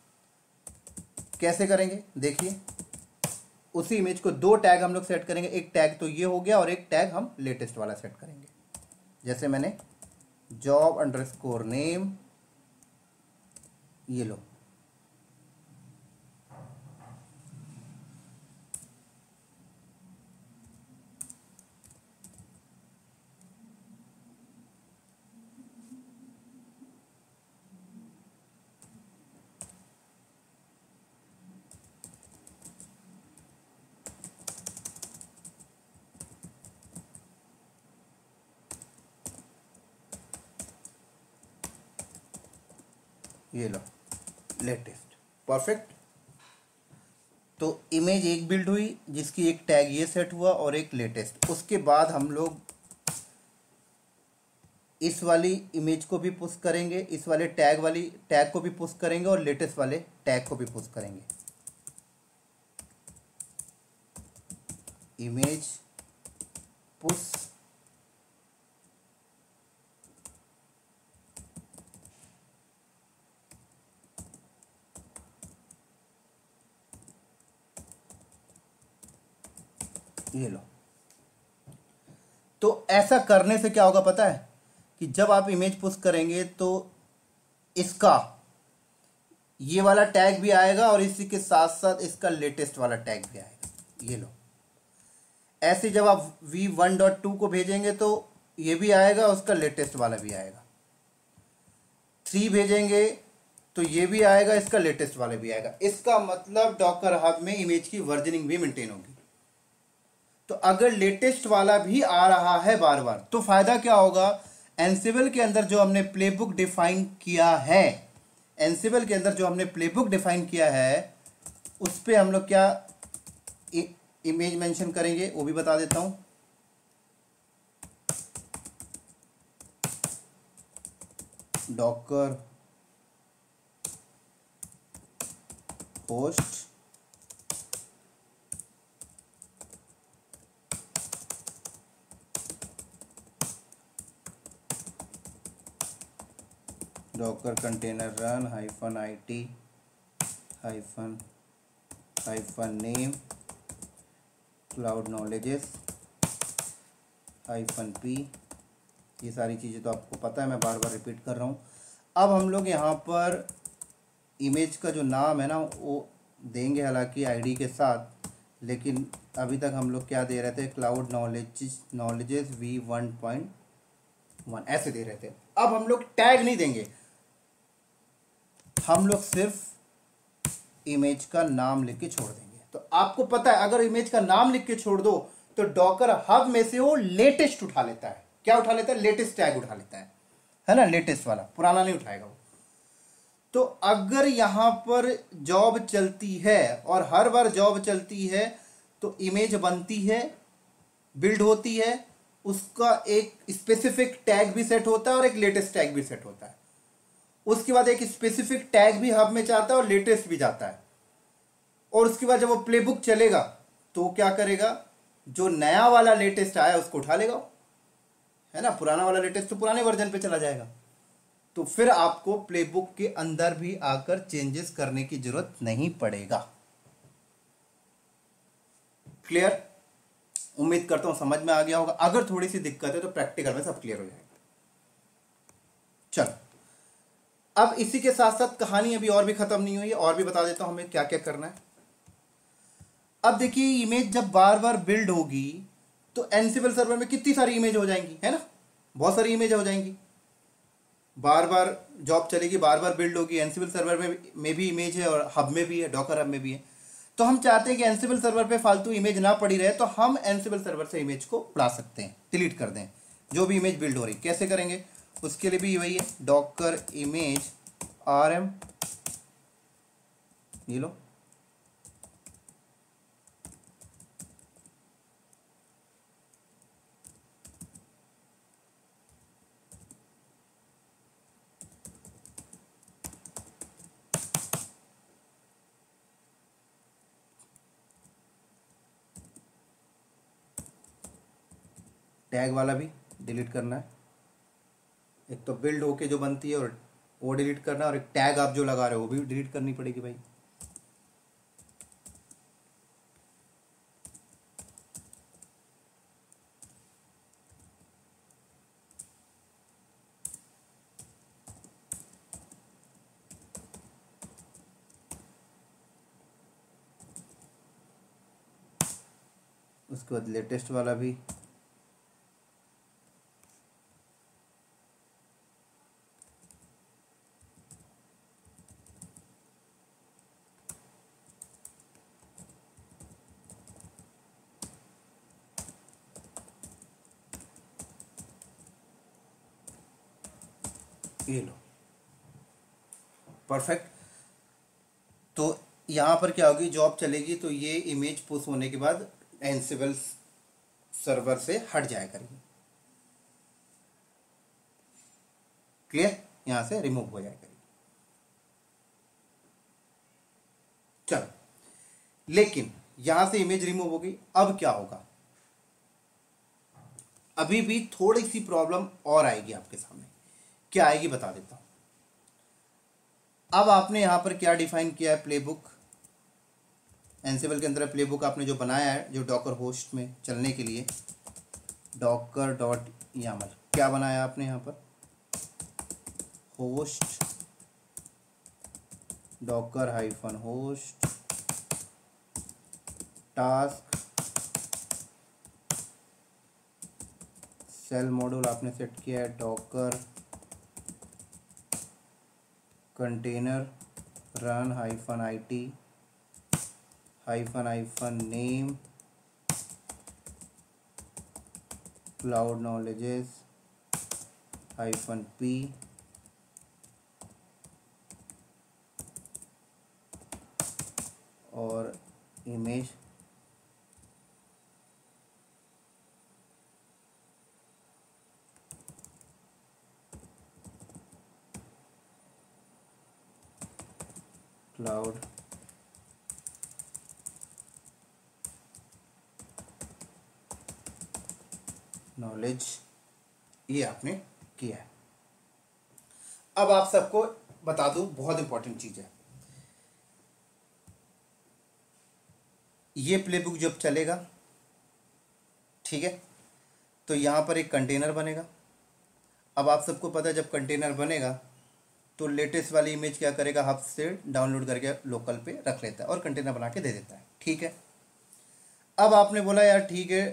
कैसे करेंगे देखिए, उसी इमेज को दो टैग हम लोग सेट करेंगे, एक टैग तो ये हो गया और एक टैग हम लेटेस्ट वाला सेट करेंगे। जैसे मैंने जॉब अंडरस्कोर नेम, ये लो, ये लो लेटेस्ट, परफेक्ट। तो इमेज एक बिल्ड हुई जिसकी एक टैग ये सेट हुआ और एक लेटेस्ट। उसके बाद हम लोग इस वाली इमेज को भी पुश करेंगे, इस वाले टैग वाली टैग को भी पुश करेंगे और लेटेस्ट वाले टैग को भी पुश करेंगे। इमेज पुश ये लो। तो ऐसा करने से क्या होगा पता है कि जब आप इमेज पुश करेंगे तो इसका ये वाला टैग भी आएगा और इसी के साथ साथ इसका लेटेस्ट वाला टैग भी आएगा। ये लो, ऐसे जब आप वी वन डॉट टू को भेजेंगे तो ये भी आएगा, उसका लेटेस्ट वाला भी आएगा। थ्री भेजेंगे तो ये भी आएगा, इसका लेटेस्ट वाला भी आएगा। इसका मतलब डॉकर हब में इमेज की वर्जनिंग भी मेंटेन होगी। तो अगर लेटेस्ट वाला भी आ रहा है बार बार तो फायदा क्या होगा? एनसिबल के अंदर जो हमने प्लेबुक डिफाइन किया है, एनसिबल के अंदर जो हमने प्लेबुक डिफाइन किया है उस पे हम लोग क्या इमेज मेंशन करेंगे वो भी बता देता हूं। Docker host docker container run hyphen आई T hyphen hyphen name cloud knowledges hyphen P. ये सारी चीज़ें तो आपको पता है, मैं बार बार रिपीट कर रहा हूँ। अब हम लोग यहाँ पर इमेज का जो नाम है ना वो देंगे हालांकि आईडी के साथ, लेकिन अभी तक हम लोग क्या दे रहे थे, cloud knowledge knowledges V one point one ऐसे दे रहे थे। अब हम लोग टैग नहीं देंगे, हम लोग सिर्फ इमेज का नाम लिख के छोड़ देंगे। तो आपको पता है अगर इमेज का नाम लिख के छोड़ दो तो डॉकर हब में से वो लेटेस्ट उठा लेता है। क्या उठा लेता है? लेटेस्ट टैग उठा लेता है, है ना, लेटेस्ट वाला, पुराना नहीं उठाएगा वो। तो अगर यहां पर जॉब चलती है और हर बार जॉब चलती है तो इमेज बनती है, बिल्ड होती है, उसका एक स्पेसिफिक टैग भी सेट होता है और एक लेटेस्ट टैग भी सेट होता है। उसके बाद एक स्पेसिफिक टैग भी हब में जाता है और लेटेस्ट भी जाता है। और उसके बाद जब वो प्लेबुक चलेगा तो वो क्या करेगा, जो नया वाला लेटेस्ट आया उसको उठा लेगा, है ना, पुराना वाला लेटेस्ट तो पुराने वर्जन पे चला जाएगा। तो फिर आपको प्लेबुक के अंदर भी आकर चेंजेस करने की जरूरत नहीं पड़ेगा। क्लियर? उम्मीद करता हूं समझ में आ गया होगा। अगर थोड़ी सी दिक्कत है तो प्रैक्टिकल में सब क्लियर हो जाएगा। चलो, अब इसी के साथ साथ कहानी अभी और भी खत्म नहीं हुई है, और भी बता देता हूं हमें क्या क्या करना है। अब देखिए, इमेज जब बार बार बिल्ड होगी तो एनसिबल सर्वर में कितनी सारी इमेज हो जाएंगी, है ना, बहुत सारी इमेज हो जाएंगी। बार बार जॉब चलेगी, बार बार बिल्ड होगी, एनसिबल सर्वर में में भी इमेज है और हब में भी है, डॉकर हब में भी है। तो हम चाहते हैं कि एनसिबल सर्वर पे फालतू इमेज ना पड़ी रहे, तो हम एनसिबल सर्वर से इमेज को उड़ा सकते हैं, डिलीट कर दें जो भी इमेज बिल्ड हो रही। कैसे करेंगे? उसके लिए भी वही है, डॉकर इमेज आर एम, ये लो, टैग वाला भी डिलीट करना है। एक तो बिल्ड होके जो बनती है और वो डिलीट करना है, और एक टैग आप जो लगा रहे हो वो भी डिलीट करनी पड़ेगी भाई। उसके बाद लेटेस्ट वाला भी, ये लो, परफेक्ट। तो यहां पर क्या होगी, जॉब चलेगी तो ये इमेज पुश होने के बाद एनसिबल सर्वर से हट जाया करेगी। क्लियर? यहां से रिमूव हो जाया करेगी। चलो, लेकिन यहां से इमेज रिमूव हो गई, अब क्या होगा? अभी भी थोड़ी सी प्रॉब्लम और आएगी आपके सामने। क्या आएगी बता देता हूं। अब आपने यहां पर क्या डिफाइन किया है, प्लेबुक। एनसिबल के अंदर प्लेबुक आपने जो बनाया है, जो डॉकर होस्ट में चलने के लिए, डॉकर डॉट यामल, क्या बनाया आपने यहां पर, host docker hyphen host task shell module आपने सेट किया है डॉकर कंटेनर रन हाइफन आई T hyphen hyphen name cloud knowledges hyphen P और इमेज क्लाउड नॉलेज, ये आपने किया है। अब आप सबको बता दूं, बहुत इंपॉर्टेंट चीज है, ये प्लेबुक जब चलेगा, ठीक है, तो यहां पर एक कंटेनर बनेगा। अब आप सबको पता है जब कंटेनर बनेगा तो लेटेस्ट वाली इमेज क्या करेगा, हब से डाउनलोड करके लोकल पे रख लेता है और कंटेनर बना के दे देता है। ठीक है, अब आपने बोला यार ठीक है,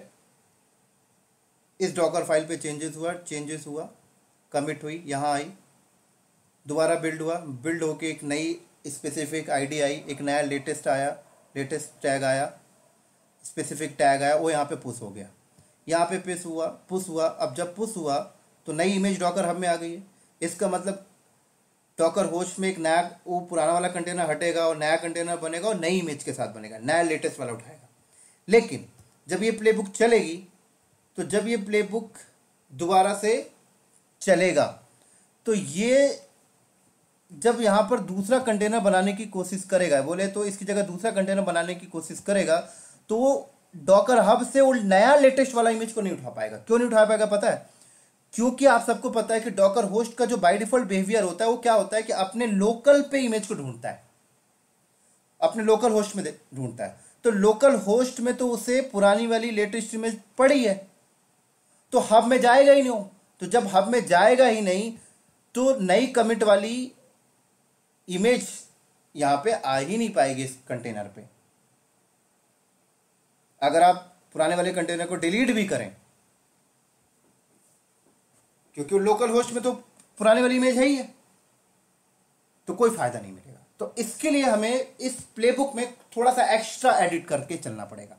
इस डॉकर फाइल पे चेंजेस हुआ, चेंजेस हुआ, कमिट हुई, यहाँ आई, दोबारा बिल्ड हुआ, बिल्ड होके एक नई स्पेसिफिक आईडी आई, एक नया लेटेस्ट आया, लेटेस्ट टैग आया, स्पेसिफिक टैग आया, वो यहाँ पे पुश हो गया, यहाँ पे पुश हुआ, पुश हुआ। अब जब पुश हुआ तो नई इमेज डॉकर हब में आ गई है। इसका मतलब डॉकर होस्ट में एक नया, वो पुराना वाला कंटेनर हटेगा और नया कंटेनर बनेगा और नई इमेज के साथ बनेगा, नया लेटेस्ट वाला उठाएगा। लेकिन जब ये प्लेबुक चलेगी, तो जब ये प्लेबुक दोबारा से चलेगा, तो ये जब यहाँ पर दूसरा कंटेनर बनाने की कोशिश करेगा, बोले तो इसकी जगह दूसरा कंटेनर बनाने की कोशिश करेगा, तो वो डॉकर हब से वो नया लेटेस्ट वाला इमेज को नहीं उठा पाएगा। क्यों नहीं उठा पाएगा पता है? क्योंकि आप सबको पता है कि डॉकर होस्ट का जो बाय डिफॉल्ट बिहेवियर होता है वो क्या होता है कि अपने लोकल पे इमेज को ढूंढता है, अपने लोकल होस्ट में ढूंढता है। तो लोकल होस्ट में तो उसे पुरानी वाली लेटेस्ट इमेज पड़ी है, तो हब में जाएगा ही नहीं। तो जब हब में जाएगा ही नहीं, तो नई कमिट वाली इमेज यहां पे आ ही नहीं पाएगी इस कंटेनर पे। अगर आप पुराने वाले कंटेनर को डिलीट भी करें, क्योंकि लोकल होस्ट में तो पुराने वाली इमेज है ही है, तो कोई फायदा नहीं मिलेगा। तो इसके लिए हमें इस प्लेबुक में थोड़ा सा एक्स्ट्रा एडिट करके चलना पड़ेगा।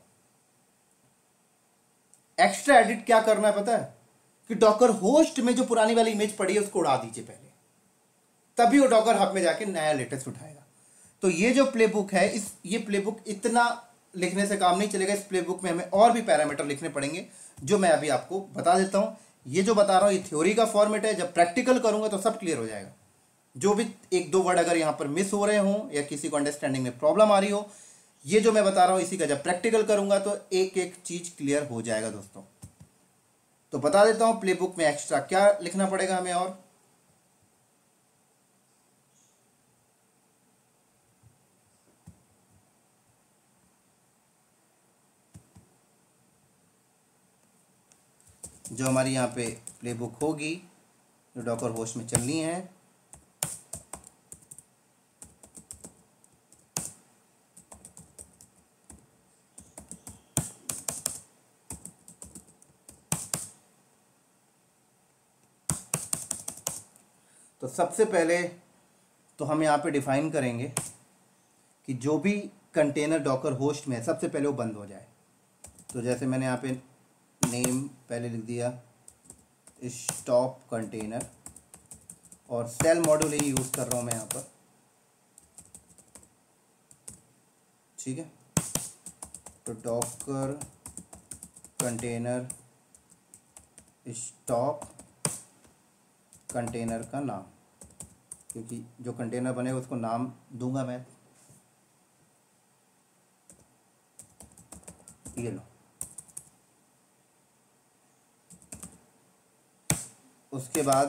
एक्स्ट्रा एडिट क्या करना है पता है? कि डॉकर होस्ट में जो पुरानी वाली इमेज पड़ी है उसको उड़ा दीजिए पहले, तभी वो डॉकर हब में जाके नया लेटेस्ट उठाएगा। तो ये जो प्लेबुक है, इस ये प्लेबुक इतना लिखने से काम नहीं चलेगा। इस प्लेबुक में हमें और भी पैरामीटर लिखने पड़ेंगे, जो मैं अभी आपको बता देता हूं। ये जो बता रहा हूं ये थ्योरी का फॉर्मेट है, जब प्रैक्टिकल करूंगा तो सब क्लियर हो जाएगा। जो भी एक दो वर्ड अगर यहां पर मिस हो रहे हो या किसी को अंडरस्टैंडिंग में प्रॉब्लम आ रही हो, ये जो मैं बता रहा हूं इसी का जब प्रैक्टिकल करूंगा तो एक एक चीज क्लियर हो जाएगा दोस्तों। तो बता देता हूं प्लेबुक में एक्स्ट्रा क्या लिखना पड़ेगा हमें। और जो हमारी यहाँ पे प्लेबुक होगी, जो डॉकर होस्ट में चलनी है, तो सबसे पहले तो हम यहाँ पे डिफाइन करेंगे कि जो भी कंटेनर डॉकर होस्ट में है सबसे पहले वो बंद हो जाए। तो जैसे मैंने यहाँ पे नेम पहले लिख दिया स्टॉप कंटेनर, और सेल मॉड्यूल ही यूज़ कर रहा हूँ मैं यहाँ पर। ठीक है, तो डॉकर कंटेनर स्टॉप कंटेनर का नाम, क्योंकि जो कंटेनर बनेगा उसको नाम दूंगा मैं। ये लो, उसके बाद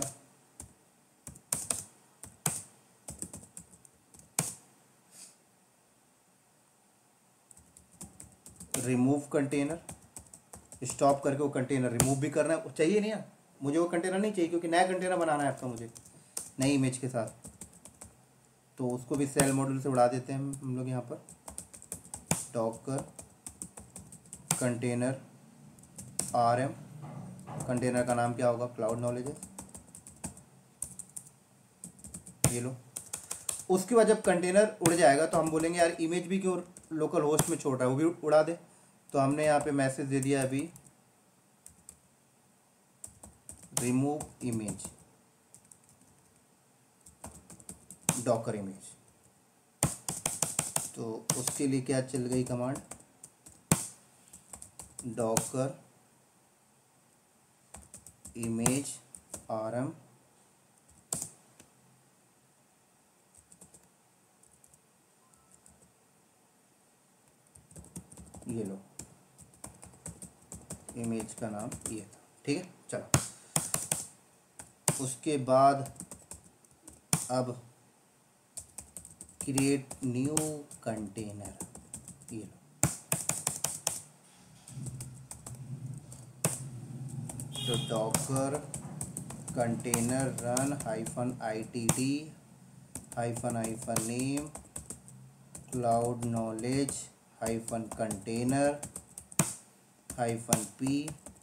रिमूव कंटेनर, स्टॉप करके वो कंटेनर रिमूव भी करना है। चाहिए नहीं है मुझे, वो कंटेनर नहीं चाहिए, क्योंकि नया कंटेनर बनाना है आपका मुझे नई इमेज के साथ। तो उसको भी सेल मॉड्यूल से उड़ा देते हैं हम लोग यहाँ पर। Docker container R M, container का नाम क्या होगा? क्लाउड नॉलेज है। ये लो, उसके बाद जब कंटेनर उड़ जाएगा तो हम बोलेंगे यार इमेज भी क्यों लोकल होस्ट में छोड़ रहा है, वो भी उड़ा दे। तो हमने यहाँ पे मैसेज दे दिया अभी रिमूव इमेज, डॉकर इमेज। तो उसके लिए क्या चल गई कमांड? डॉकर इमेज आरएम ये लो, इमेज का नाम ये था। ठीक है, चलो उसके बाद अब क्रिएट न्यू कंटेनर, ये लो, तो docker container run hyphen I T D hyphen hyphen name cloud knowledge hyphen container hyphen P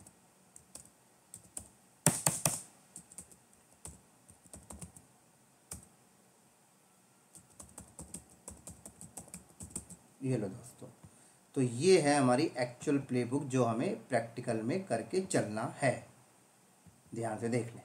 ये लो दोस्तों। तो ये है हमारी एक्चुअल प्लेबुक जो हमें प्रैक्टिकल में करके चलना है। ध्यान से देख लें।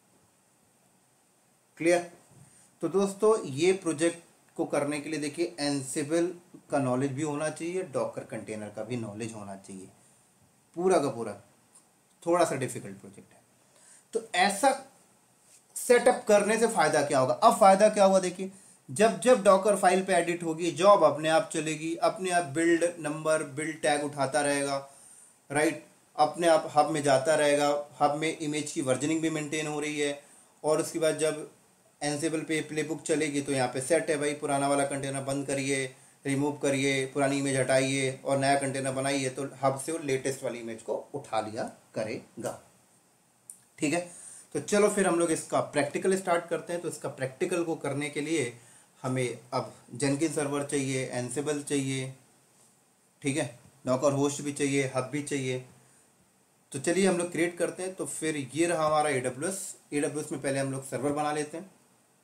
क्लियर? तो दोस्तों ये प्रोजेक्ट को करने के लिए देखिए एनसिबल का नॉलेज भी होना चाहिए, डॉकर कंटेनर का भी नॉलेज होना चाहिए, पूरा का पूरा। थोड़ा सा डिफिकल्ट प्रोजेक्ट है। तो ऐसा सेटअप करने से फायदा क्या होगा? अब फायदा क्या होगा देखिए, जब जब डॉकर फाइल पे एडिट होगी जॉब अपने आप चलेगी, अपने आप बिल्ड नंबर बिल्ड टैग उठाता रहेगा, राइट, अपने आप हब में जाता रहेगा, हब में इमेज की वर्जनिंग भी मेंटेन हो रही है। और उसके बाद जब एनसिबल पे प्लेबुक चलेगी तो यहाँ पे सेट है भाई, पुराना वाला कंटेनर बंद करिए, रिमूव करिए, पुरानी इमेज हटाइए और नया कंटेनर बनाइए, तो हब से वो लेटेस्ट वाली इमेज को उठा लिया करेगा। ठीक है, तो चलो फिर हम लोग इसका प्रैक्टिकल स्टार्ट करते हैं। तो इसका प्रैक्टिकल को करने के लिए हमें अब जेनकिन सर्वर चाहिए, एनसिबल चाहिए, ठीक है, डॉकर होस्ट भी चाहिए, हब भी चाहिए। तो चलिए हम लोग क्रिएट करते हैं। तो फिर ये रहा हमारा A W S. A W S में पहले हम लोग सर्वर बना लेते हैं।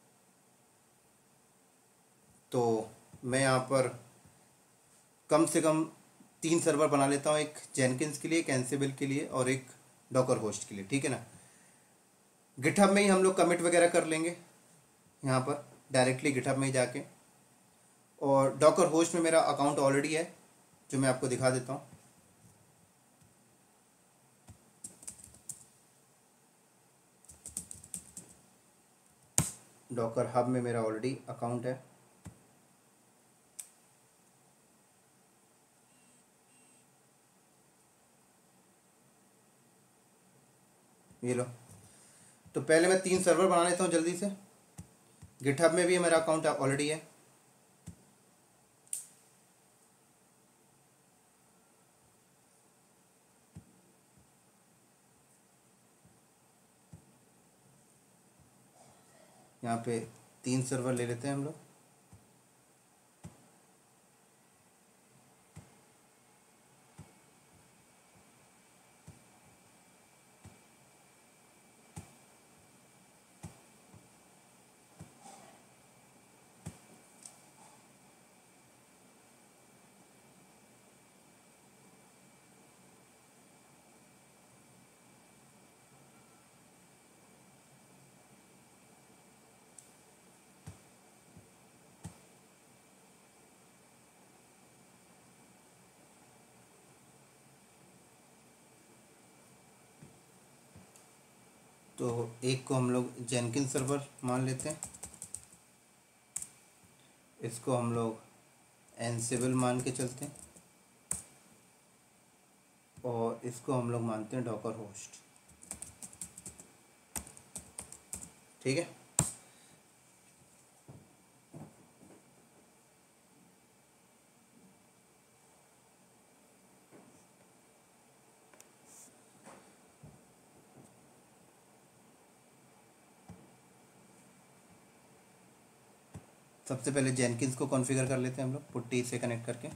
तो मैं यहाँ पर कम से कम तीन सर्वर बना लेता हूँ, एक जेनकिन्स के लिए, एक एनसिबल के लिए और एक डॉकर होस्ट के लिए, ठीक है ना। गिटहब में ही हम लोग कमिट वगैरह कर लेंगे, यहाँ पर डायरेक्टली गिटहब में ही जाके। और डॉकर होस्ट में मेरा अकाउंट ऑलरेडी है जो मैं आपको दिखा देता हूँ। डॉकर हब में मेरा ऑलरेडी अकाउंट है। ये लो। तो पहले मैं तीन सर्वर बना लेता हूँ जल्दी से। गिटहब में भी मेरा अकाउंट ऑलरेडी है। यहाँ पे तीन सर्वर ले लेते हैं हम लोग। तो एक को हम लोग जेनकिन सर्वर मान लेते हैं, इसको हम लोग एनसिबल मान के चलते हैं और इसको हम लोग मानते हैं डॉकर होस्ट। ठीक है, सबसे पहले जेनकिन्स को कॉन्फ़िगर कर लेते हैं हम लोग पुट्टी से कनेक्ट करके।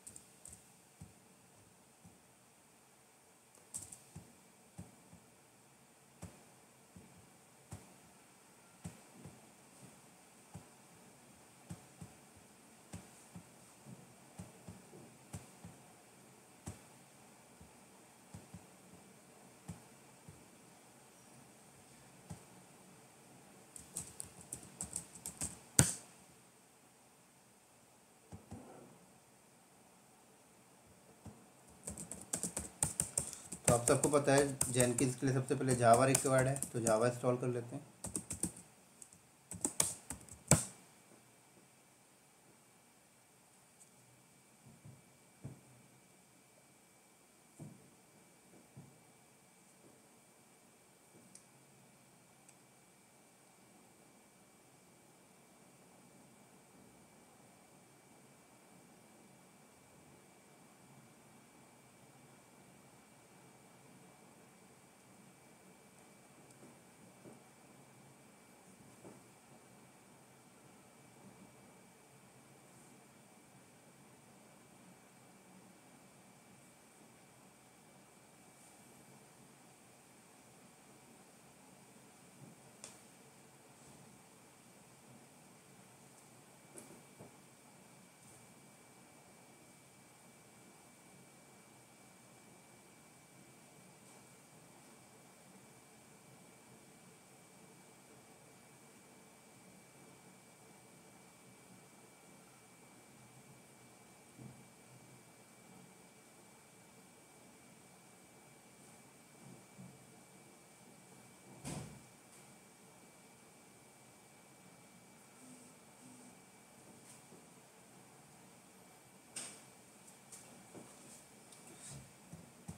तो आप सबको पता है जेनकिन्स के लिए सबसे पहले जावा रिक्वायर्ड है, तो जावा इंस्टॉल कर लेते हैं।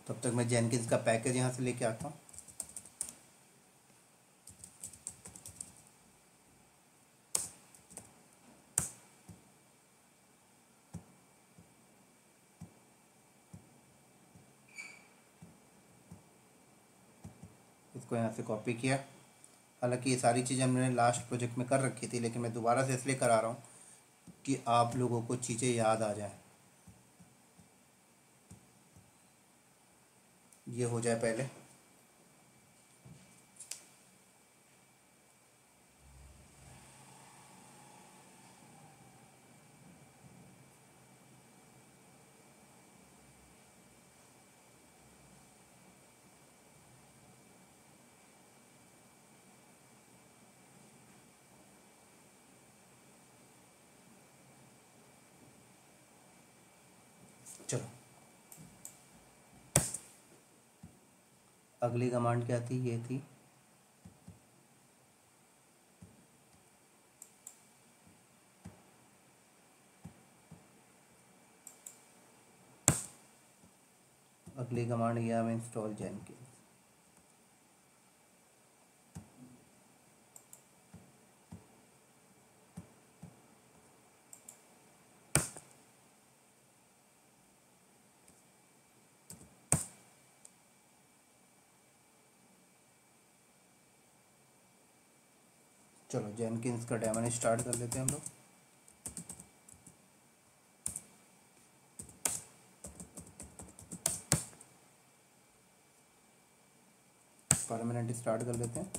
तब तक मैं जेनकिंस का पैकेज यहाँ से लेके आता हूँ। इसको यहाँ से कॉपी किया। हालांकि ये सारी चीज़ें हमने लास्ट प्रोजेक्ट में कर रखी थी, लेकिन मैं दोबारा से इसलिए करा रहा हूँ कि आप लोगों को चीज़ें याद आ जाए। ये हो जाए पहले। चलो, अगली कमांड क्या थी? ये थी अगली कमांड ये हमें इंस्टॉल जेनकिंस। चलो जेनकिंस का डेमो स्टार्ट कर लेते हैं हम लोग। परमानेंट स्टार्ट कर लेते हैं।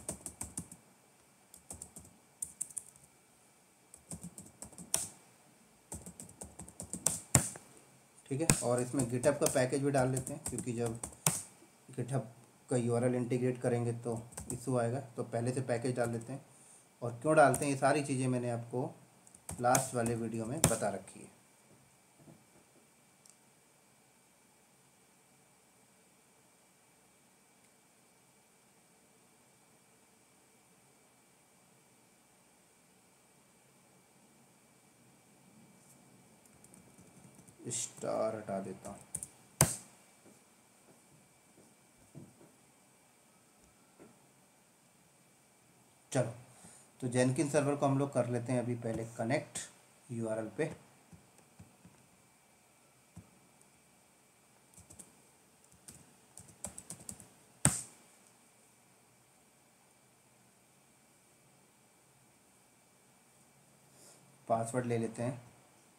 ठीक है, और इसमें गिटहब का पैकेज भी डाल लेते हैं, क्योंकि जब गिटहब का यूआरएल इंटीग्रेट करेंगे तो इशू आएगा। तो पहले से पैकेज डाल लेते हैं। और क्यों डालते हैं ये सारी चीज़ें मैंने आपको लास्ट वाले वीडियो में बता रखी है। स्टार हटा देता हूँ। चलो, तो जेनकिन सर्वर को हम लोग कर लेते हैं अभी पहले कनेक्ट यूआरएल पे। पासवर्ड ले लेते हैं।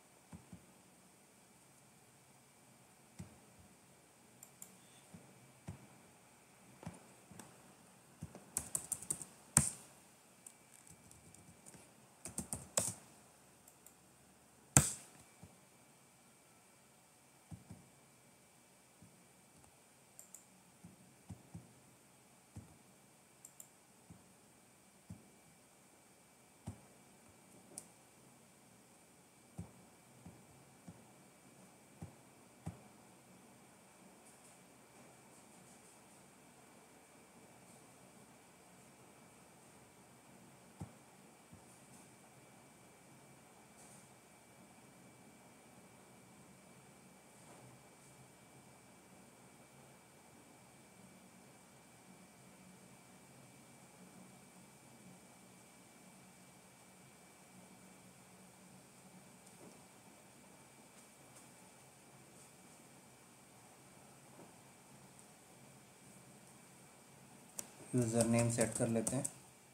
यूज़र नेम सेट कर लेते हैं।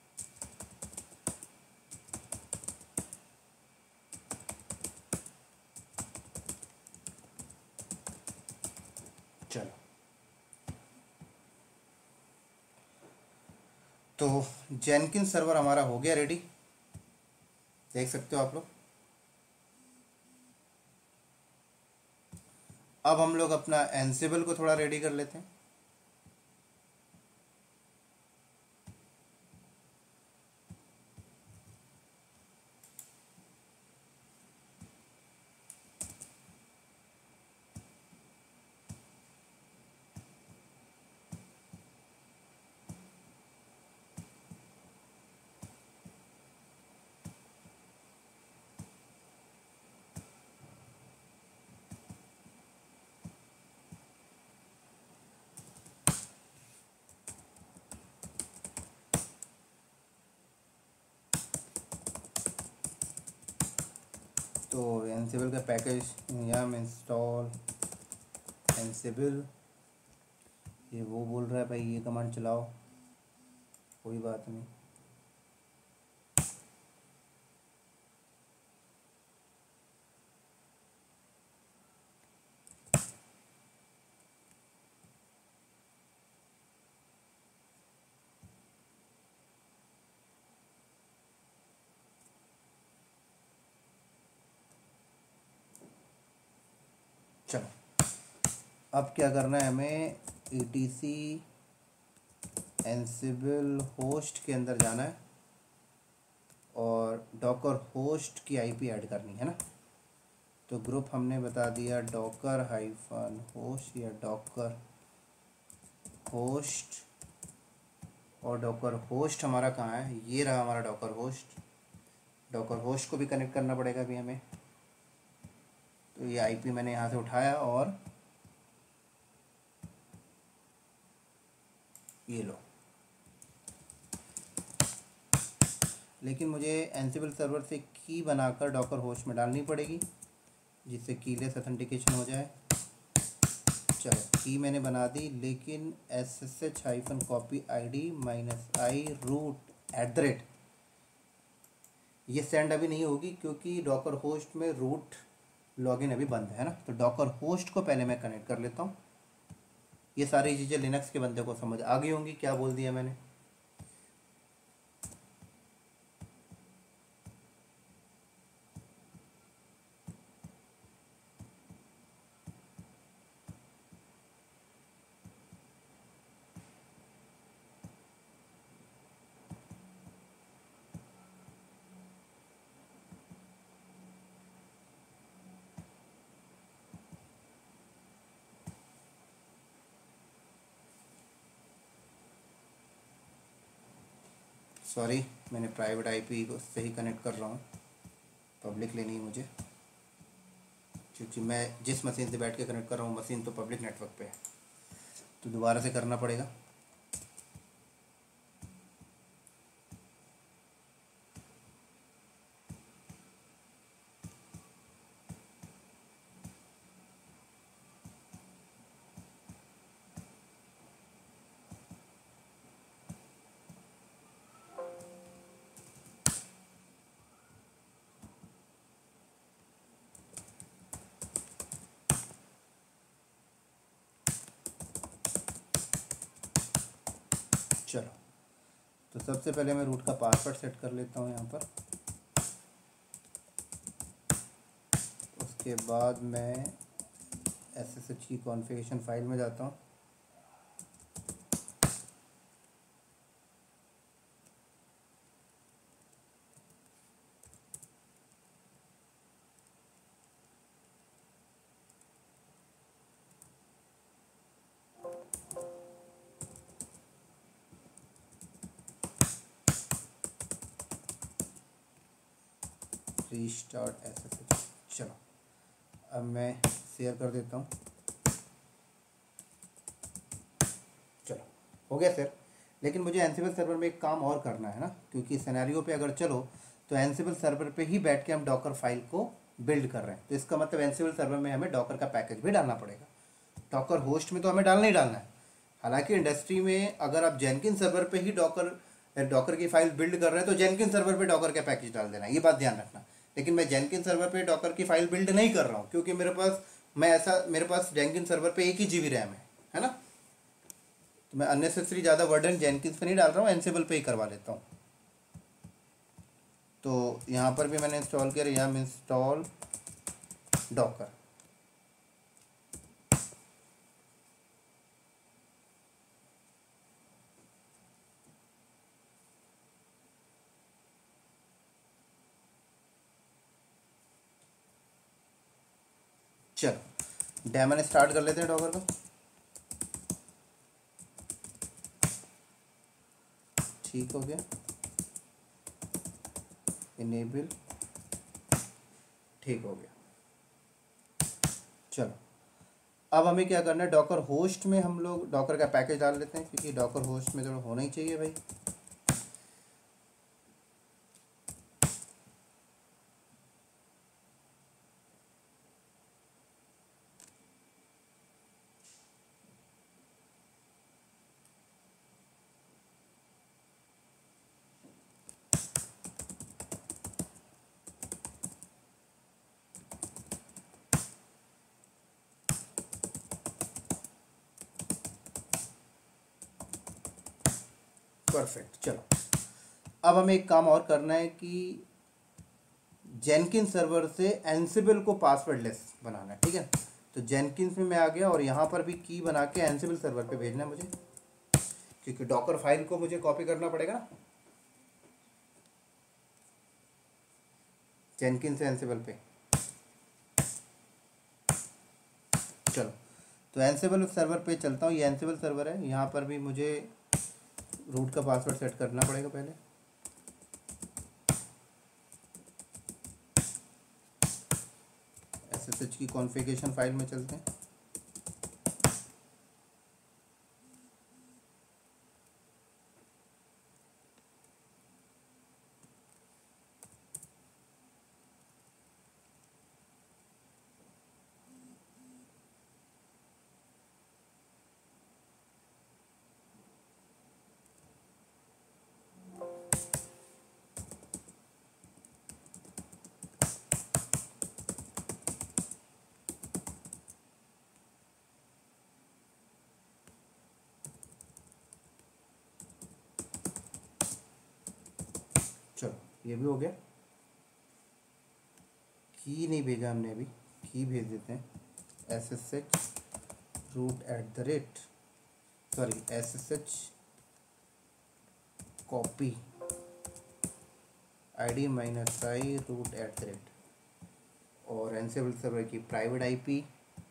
चलो, तो जेनकिन सर्वर हमारा हो गया रेडी, देख सकते हो आप लोग। अब हम लोग अपना एंसिबल को थोड़ा रेडी कर लेते हैं। तो एनसिबल का पैकेज यम इंस्टॉल एनसिबल, ये वो बोल रहा है भाई ये कमांड चलाओ, कोई बात नहीं। चलो अब क्या करना है हमें, ई टी सी एनसिबल होस्ट के अंदर जाना है और डॉकर होस्ट की आईपी ऐड करनी है ना। तो ग्रुप हमने बता दिया डॉकर हाइफन होस्ट या डॉकर होस्ट, और डॉकर होस्ट हमारा कहाँ है, ये रहा हमारा डॉकर होस्ट। डॉकर होस्ट को भी कनेक्ट करना पड़ेगा अभी हमें। तो ये आईपी मैंने यहाँ से उठाया और ये लो, लेकिन मुझे एनसिबल सर्वर से की बनाकर डॉकर होस्ट में डालनी पड़ेगी जिससे कीलेस ऑथेंटिकेशन हो जाए। चलो की मैंने बना दी, लेकिन S S H hyphen copy I D minus I root at the rate, ये सेंड अभी नहीं होगी क्योंकि डॉकर होस्ट में रूट लॉगिन अभी बंद है ना। तो डॉकर होस्ट को पहले मैं कनेक्ट कर लेता हूँ। ये सारी चीज़ें लिनक्स के बंदे को समझ आ गई होंगी क्या बोल दिया मैंने। सॉरी, मैंने प्राइवेट आईपी को से ही कनेक्ट कर रहा हूँ, पब्लिक लेनी है मुझे, क्योंकि मैं जिस मशीन से बैठ के कनेक्ट कर रहा हूँ मशीन तो पब्लिक नेटवर्क पे है, तो दोबारा से करना पड़ेगा। चलो तो सबसे पहले मैं रूट का पासवर्ड सेट कर लेता हूँ यहाँ पर। उसके बाद मैं एस एस एच की कॉन्फ़िगरेशन फाइल में जाता हूँ। रीस्टार्ट एस एस एच, चलो अब मैं शेयर कर देता हूँ। चलो हो गया सर, लेकिन मुझे एनसिबल सर्वर में एक काम और करना है ना, क्योंकि सिनेरियो पे अगर चलो तो एनसिबल सर्वर पे ही बैठ के हम डॉकर फाइल को बिल्ड कर रहे हैं, तो इसका मतलब एनसिबल सर्वर में हमें डॉकर का पैकेज भी डालना पड़ेगा। डॉकर होस्ट में तो हमें डालना ही डालना है। हालांकि इंडस्ट्री में अगर आप जेनकिन सर्वर पे ही डॉकर डॉकर की फाइल बिल्ड कर रहे हैं तो जेनकिन सर्वर पे डॉकर का पैकेज डाल देना, ये बात ध्यान रखना। लेकिन मैं जेनकिन सर्वर पे डॉकर की फाइल बिल्ड नहीं कर रहा हूँ, क्योंकि मेरे पास मैं ऐसा मेरे पास जेनकिन सर्वर पे एक ही जीबी रैम है है ना। तो मैं अननेसेसरी ज़्यादा वर्डन जेनकिन्स पे नहीं डाल रहा हूँ, एनसिबल पे ही करवा लेता हूँ। तो यहाँ पर भी मैंने इंस्टॉल किया, यहाँ इंस्टॉल डॉकर। चलो डेमन स्टार्ट कर लेते हैं डॉकर का। ठीक हो गया, इनेबल, ठीक हो गया। चलो अब हमें क्या करना है, डॉकर होस्ट में हम लोग डॉकर का पैकेज डाल लेते हैं, क्योंकि डॉकर होस्ट में तो होना ही चाहिए भाई। परफेक्ट। चलो अब हमें एक काम और करना है कि जेनकिन सर्वर से एंसिबल को पासवर्ड लेस बनाना है, ठीक है। तो जेनकिन्स में मैं आ गया और यहाँ पर भी की बना के एंसिबल सर्वर पे भेजना है मुझे, क्योंकि डॉकर फाइल को मुझे कॉपी करना पड़ेगा जेनकिन से एंसिबल पे। चलो तो एंसिबल सर्वर पे चलता हूँ। ये एंसिबल सर्वर है, यहाँ पर भी मुझे रूट का पासवर्ड सेट करना पड़ेगा पहले। एसएसएच की कॉन्फ़िगरेशन फाइल में चलते हैं। चलो ये भी हो गया। की नहीं भेजा हमने अभी, की भेज देते हैं। S S H root at the rate sorry S S H copy I D minus I root at the rate और एंसिबल सर्वर की प्राइवेट आईपी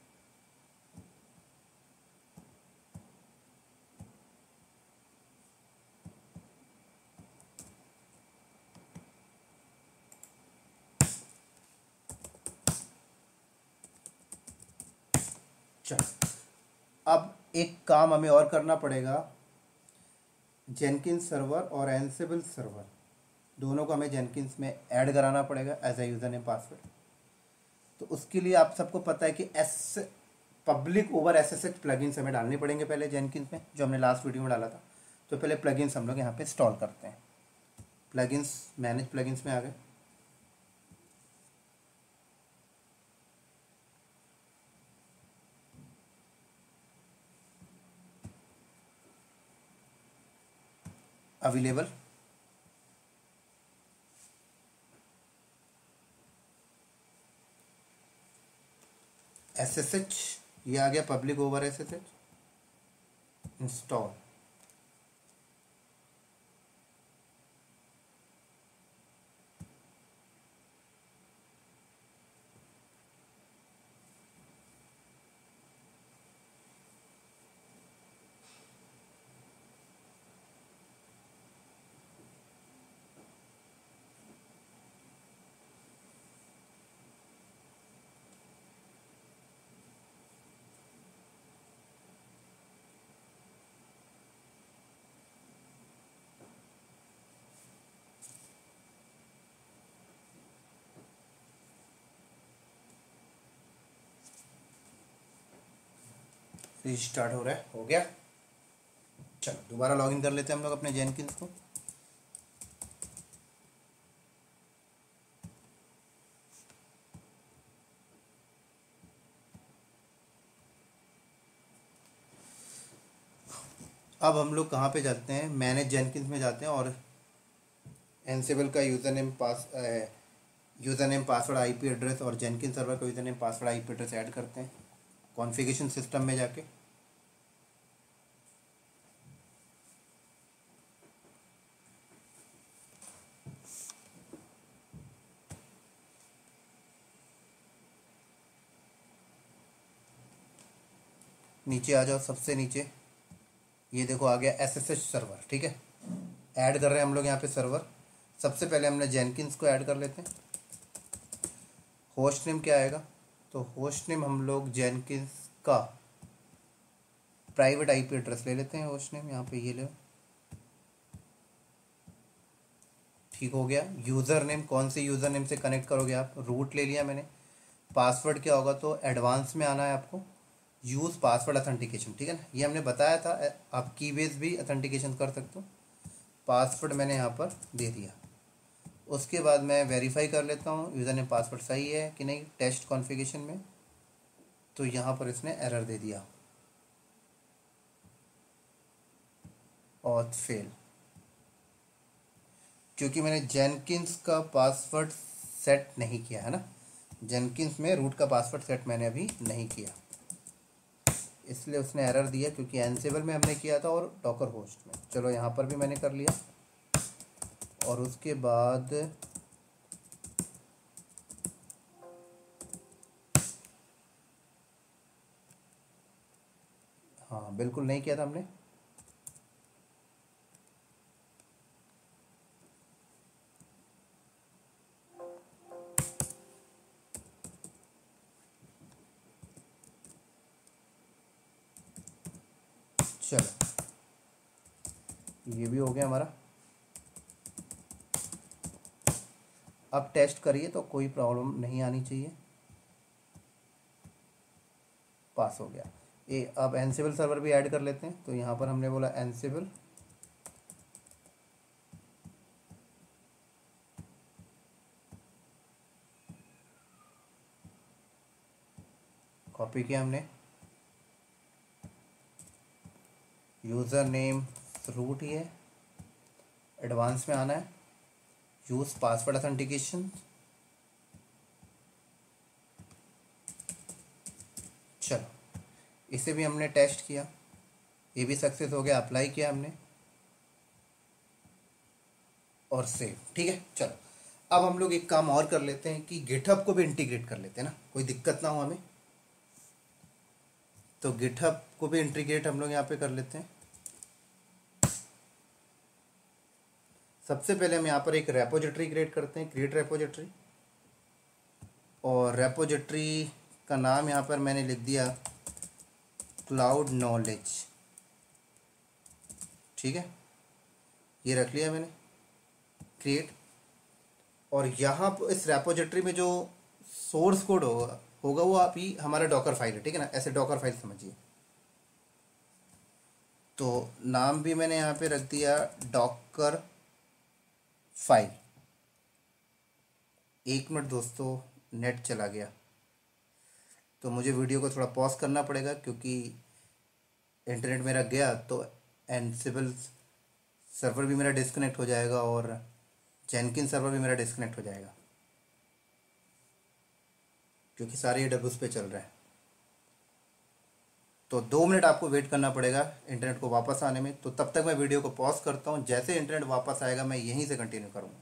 चलो अब एक काम हमें और करना पड़ेगा। जेनकिन्स सर्वर और एंसिबल सर्वर दोनों को हमें जेनकिन्स में ऐड कराना पड़ेगा as a user name password. तो उसके लिए आप सबको पता है कि S public over S S H plugins हमें डालने पड़ेंगे पहले जेनकिन्स में, जो हमने लास्ट वीडियो में डाला था। तो पहले प्लगइन्स हम लोग यहाँ पे इंस्टॉल करते हैं। प्लगइन्स मैनेज प्लगइन्स में आ गए। अवेलेबल एस एस एच ये आ गया public over S S H install. Start हो रहा है, हो गया। चलो दोबारा लॉगिन कर लेते हैं हम लोग अपने जेनकिन्स को। अब हम लोग कहाँ पे जाते हैं, मैनेज जेनकिन्स में जाते हैं और एंसिबल का user name pass user name password IP address और जेनकिन सर्वर का user name password IP address add करते हैं कॉन्फ़िगरेशन सिस्टम में जाके। नीचे आ जाओ, सबसे नीचे ये देखो आ गया एस एस एच सर्वर, ठीक है। ऐड कर रहे हैं हम लोग यहाँ पे सर्वर। सबसे पहले हमने जेनकिन्स को ऐड कर लेते हैं। होस्ट नेम क्या आएगा, तो होस्ट नेम हम लोग जेनकिन्स का प्राइवेट आईपी एड्रेस ले लेते हैं। होस्ट नेम यहाँ पे ये ले, ठीक हो गया। यूज़र नेम कौन से यूज़र नेम से कनेक्ट करोगे आप, रूट ले लिया मैंने। पासवर्ड क्या होगा, तो एडवांस में आना है आपको, यूज़ पासवर्ड अथेंटिकेशन, ठीक है ना। ये हमने बताया था, आप की बेस भी अथेंटिकेशन कर सकते हो। पासवर्ड मैंने यहाँ पर दे दिया। उसके बाद मैं वेरीफाई कर लेता हूँ यूज़र नेम पासवर्ड सही है कि नहीं टेस्ट कॉन्फ़िगरेशन में। तो यहाँ पर इसने एरर दे दिया, ऑथ फेल। क्योंकि मैंने जेनकिंस का पासवर्ड सेट नहीं किया है ना, जेनकिंस में रूट का पासवर्ड सेट मैंने अभी नहीं किया, इसलिए उसने एरर दिया, क्योंकि एनसेबल में हमने किया था और डॉकर होस्ट में। चलो यहाँ पर भी मैंने कर लिया। और उसके बाद हाँ बिल्कुल नहीं किया था हमने। चलो ये भी हो गया हमारा। अब टेस्ट करिए तो कोई प्रॉब्लम नहीं आनी चाहिए। पास हो गया ये। अब एनसेबल सर्वर भी ऐड कर लेते हैं। तो यहाँ पर हमने बोला एनसेबल, कॉपी किया हमने, यूज़र नेम रूट ही है, एडवांस में आना है, यूज़ पासवर्ड ऑथेंटिकेशन। चलो इसे भी हमने टेस्ट किया, ये भी सक्सेस हो गया, अप्लाई किया हमने और सेव। ठीक है, चलो अब हम लोग एक काम और कर लेते हैं कि गिटहब को भी इंटीग्रेट कर लेते हैं ना, कोई दिक्कत ना हो हमें। तो गिटहब को भी इंटीग्रेट हम लोग यहाँ पे कर लेते हैं। सबसे पहले हम यहाँ पर एक रेपोजिटरी क्रिएट करते हैं, क्रिएट रेपोजिटरी। और रेपोजिटरी का नाम यहाँ पर मैंने लिख दिया क्लाउड नॉलेज। ठीक है, ये रख लिया मैंने क्रिएट। और यहाँ पर इस रेपोजिटरी में जो सोर्स कोड होगा होगा वो आप ही हमारा डॉकर फाइल है। ठीक है ना, ऐसे डॉकर फाइल समझिए। तो नाम भी मैंने यहाँ पे रख दिया डॉकर फाइल। एक मिनट दोस्तों, नेट चला गया तो मुझे वीडियो को थोड़ा पॉज करना पड़ेगा, क्योंकि इंटरनेट मेरा गया तो एनसेबल सर्वर भी मेरा डिस्कनेक्ट हो जाएगा और जेनकिन सर्वर भी मेरा डिस्कनेक्ट हो जाएगा, क्योंकि सारे एडब्ल्यूएस पे चल रहे हैं। तो दो मिनट आपको वेट करना पड़ेगा इंटरनेट को वापस आने में। तो तब तक मैं वीडियो को पॉज करता हूँ, जैसे इंटरनेट वापस आएगा मैं यहीं से कंटिन्यू करूँगा।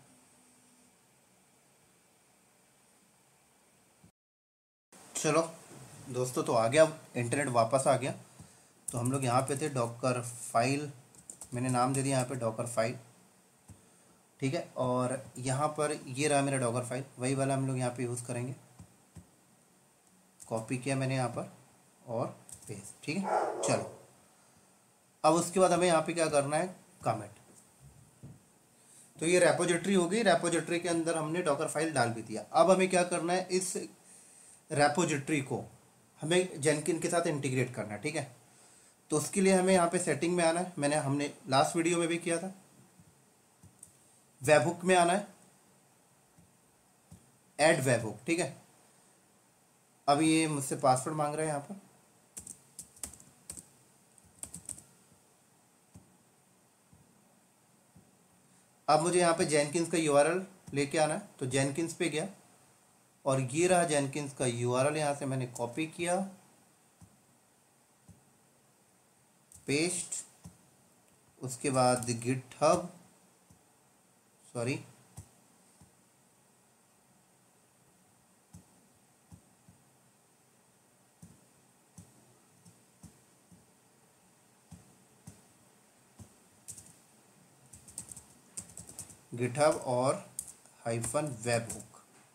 चलो दोस्तों, तो आ गया, इंटरनेट वापस आ गया। तो हम लोग यहाँ पे थे, डॉकर फाइल मैंने नाम दे दिया यहाँ पे डॉकर फाइल। ठीक है, और यहाँ पर ये रहा मेरा डॉकर फाइल, वही वाला हम लोग यहाँ पे यूज़ करेंगे। कॉपी किया मैंने यहाँ पर और पेस्ट। ठीक है, चलो अब उसके बाद हमें यहाँ पे क्या करना है, कमेंट। तो ये रेपोजिटरी हो गई, रेपोजिटरी के अंदर हमने डॉकर फाइल डाल भी दिया। अब हमें क्या करना है, इस रेपोजिटरी को हमें जेनकिन के साथ इंटीग्रेट करना है। ठीक है, तो उसके लिए हमें यहाँ पे सेटिंग में आना है, मैंने हमने लास्ट वीडियो में भी किया था। वेबहुक में आना है, ऐड वेबहुक। ठीक है, अब ये मुझसे पासवर्ड मांग रहा है यहाँ पर। अब मुझे यहाँ पे जेनकिंस का यूआरएल लेके आना है, तो जेनकिंस पे गया और ये रहा जेनकिंस का यूआरएल। यहाँ से मैंने कॉपी किया, पेस्ट, उसके बाद गिटहब सॉरी गिटहब और हाइफन वेबहुक।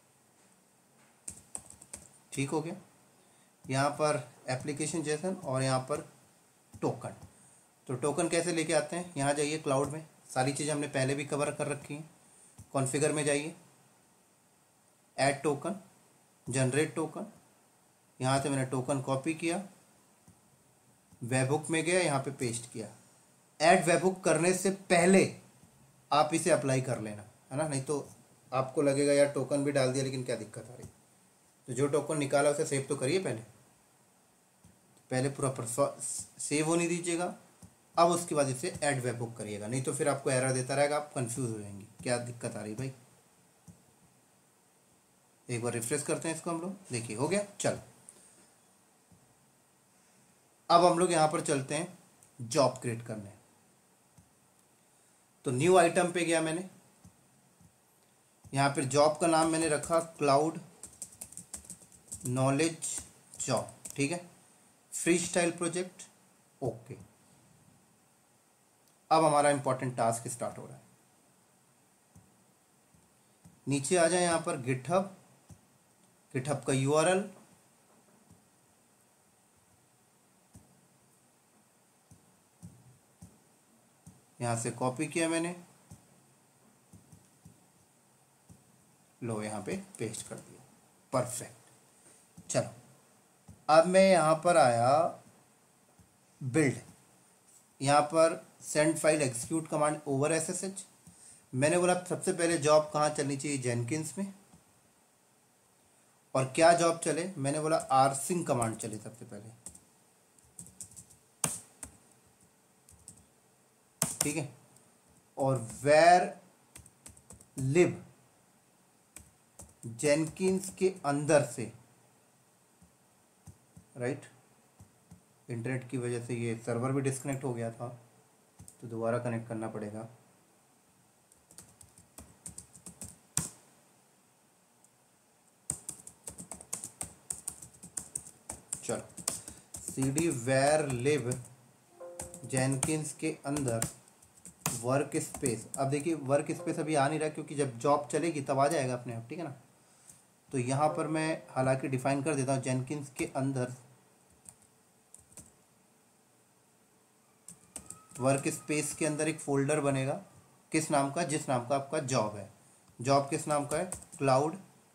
ठीक हो गया। यहाँ पर एप्लीकेशन जेसन और यहाँ पर टोकन। तो टोकन कैसे लेके आते हैं, यहाँ जाइए क्लाउड में, सारी चीज़ें हमने पहले भी कवर कर रखी हैं। कॉन्फ़िगर में जाइए, ऐड टोकन, जनरेट टोकन। यहाँ से मैंने टोकन कॉपी किया, वेबहुक में गया, यहाँ पे पेस्ट किया। ऐड वेबहुक करने से पहले आप इसे अप्लाई कर लेना, है ना, नहीं तो आपको लगेगा यार टोकन भी डाल दिया लेकिन क्या दिक्कत आ रही। तो जो टोकन निकाला उसे सेव तो करिए पहले, पहले पूरा सेव होने दीजिएगा। अब उसके बाद इसे ऐड वेबहुक करिएगा, नहीं तो फिर आपको एरर देता रहेगा, आप कंफ्यूज हो जाएंगे क्या दिक्कत आ रही भाई। एक बार रिफ्रेश करते हैं इसको हम लोग, देखिए हो गया। चल अब हम लोग यहाँ पर चलते हैं जॉब क्रिएट करने। तो न्यू आइटम पे गया मैंने, यहाँ पर जॉब का नाम मैंने रखा क्लाउड नॉलेज जॉब, ठीक है, फ्री स्टाइल प्रोजेक्ट, ओके। अब हमारा इंपॉर्टेंट टास्क स्टार्ट हो रहा है। नीचे आ जाए यहाँ पर गिटहब, गिटहब का यूआरएल, यहां से कॉपी किया मैंने, लो यहाँ पे पेस्ट कर दिया, परफेक्ट। चलो अब मैं यहाँ पर आया बिल्ड, यहाँ पर send file execute command over S S H. मैंने बोला सबसे पहले जॉब कहाँ चलनी चाहिए, जेनकिंस में, और क्या जॉब चले, मैंने बोला आरसिंग कमांड चले सबसे पहले, ठीक है, और वेर लिव जेनकिंस के अंदर से, राइट, इंटरनेट की वजह से ये सर्वर भी डिस्कनेक्ट हो गया था तो दोबारा कनेक्ट करना पड़ेगा। चलो cd वेर लिव जेनकिंस के अंदर वर्क स्पेस, अब देखिए वर्क स्पेस अभी आ नहीं रहा क्योंकि जब जॉब चलेगी तब आ जाएगा अपने आप, ठीक है ना। तो यहाँ पर मैं हालांकि डिफाइन कर देता हूँ जेनकिंस के अंदर वर्क स्पेस के अंदर एक फोल्डर बनेगा, किस नाम का, जिस नाम का आपका जॉब है। जॉब किस नाम का है, cloud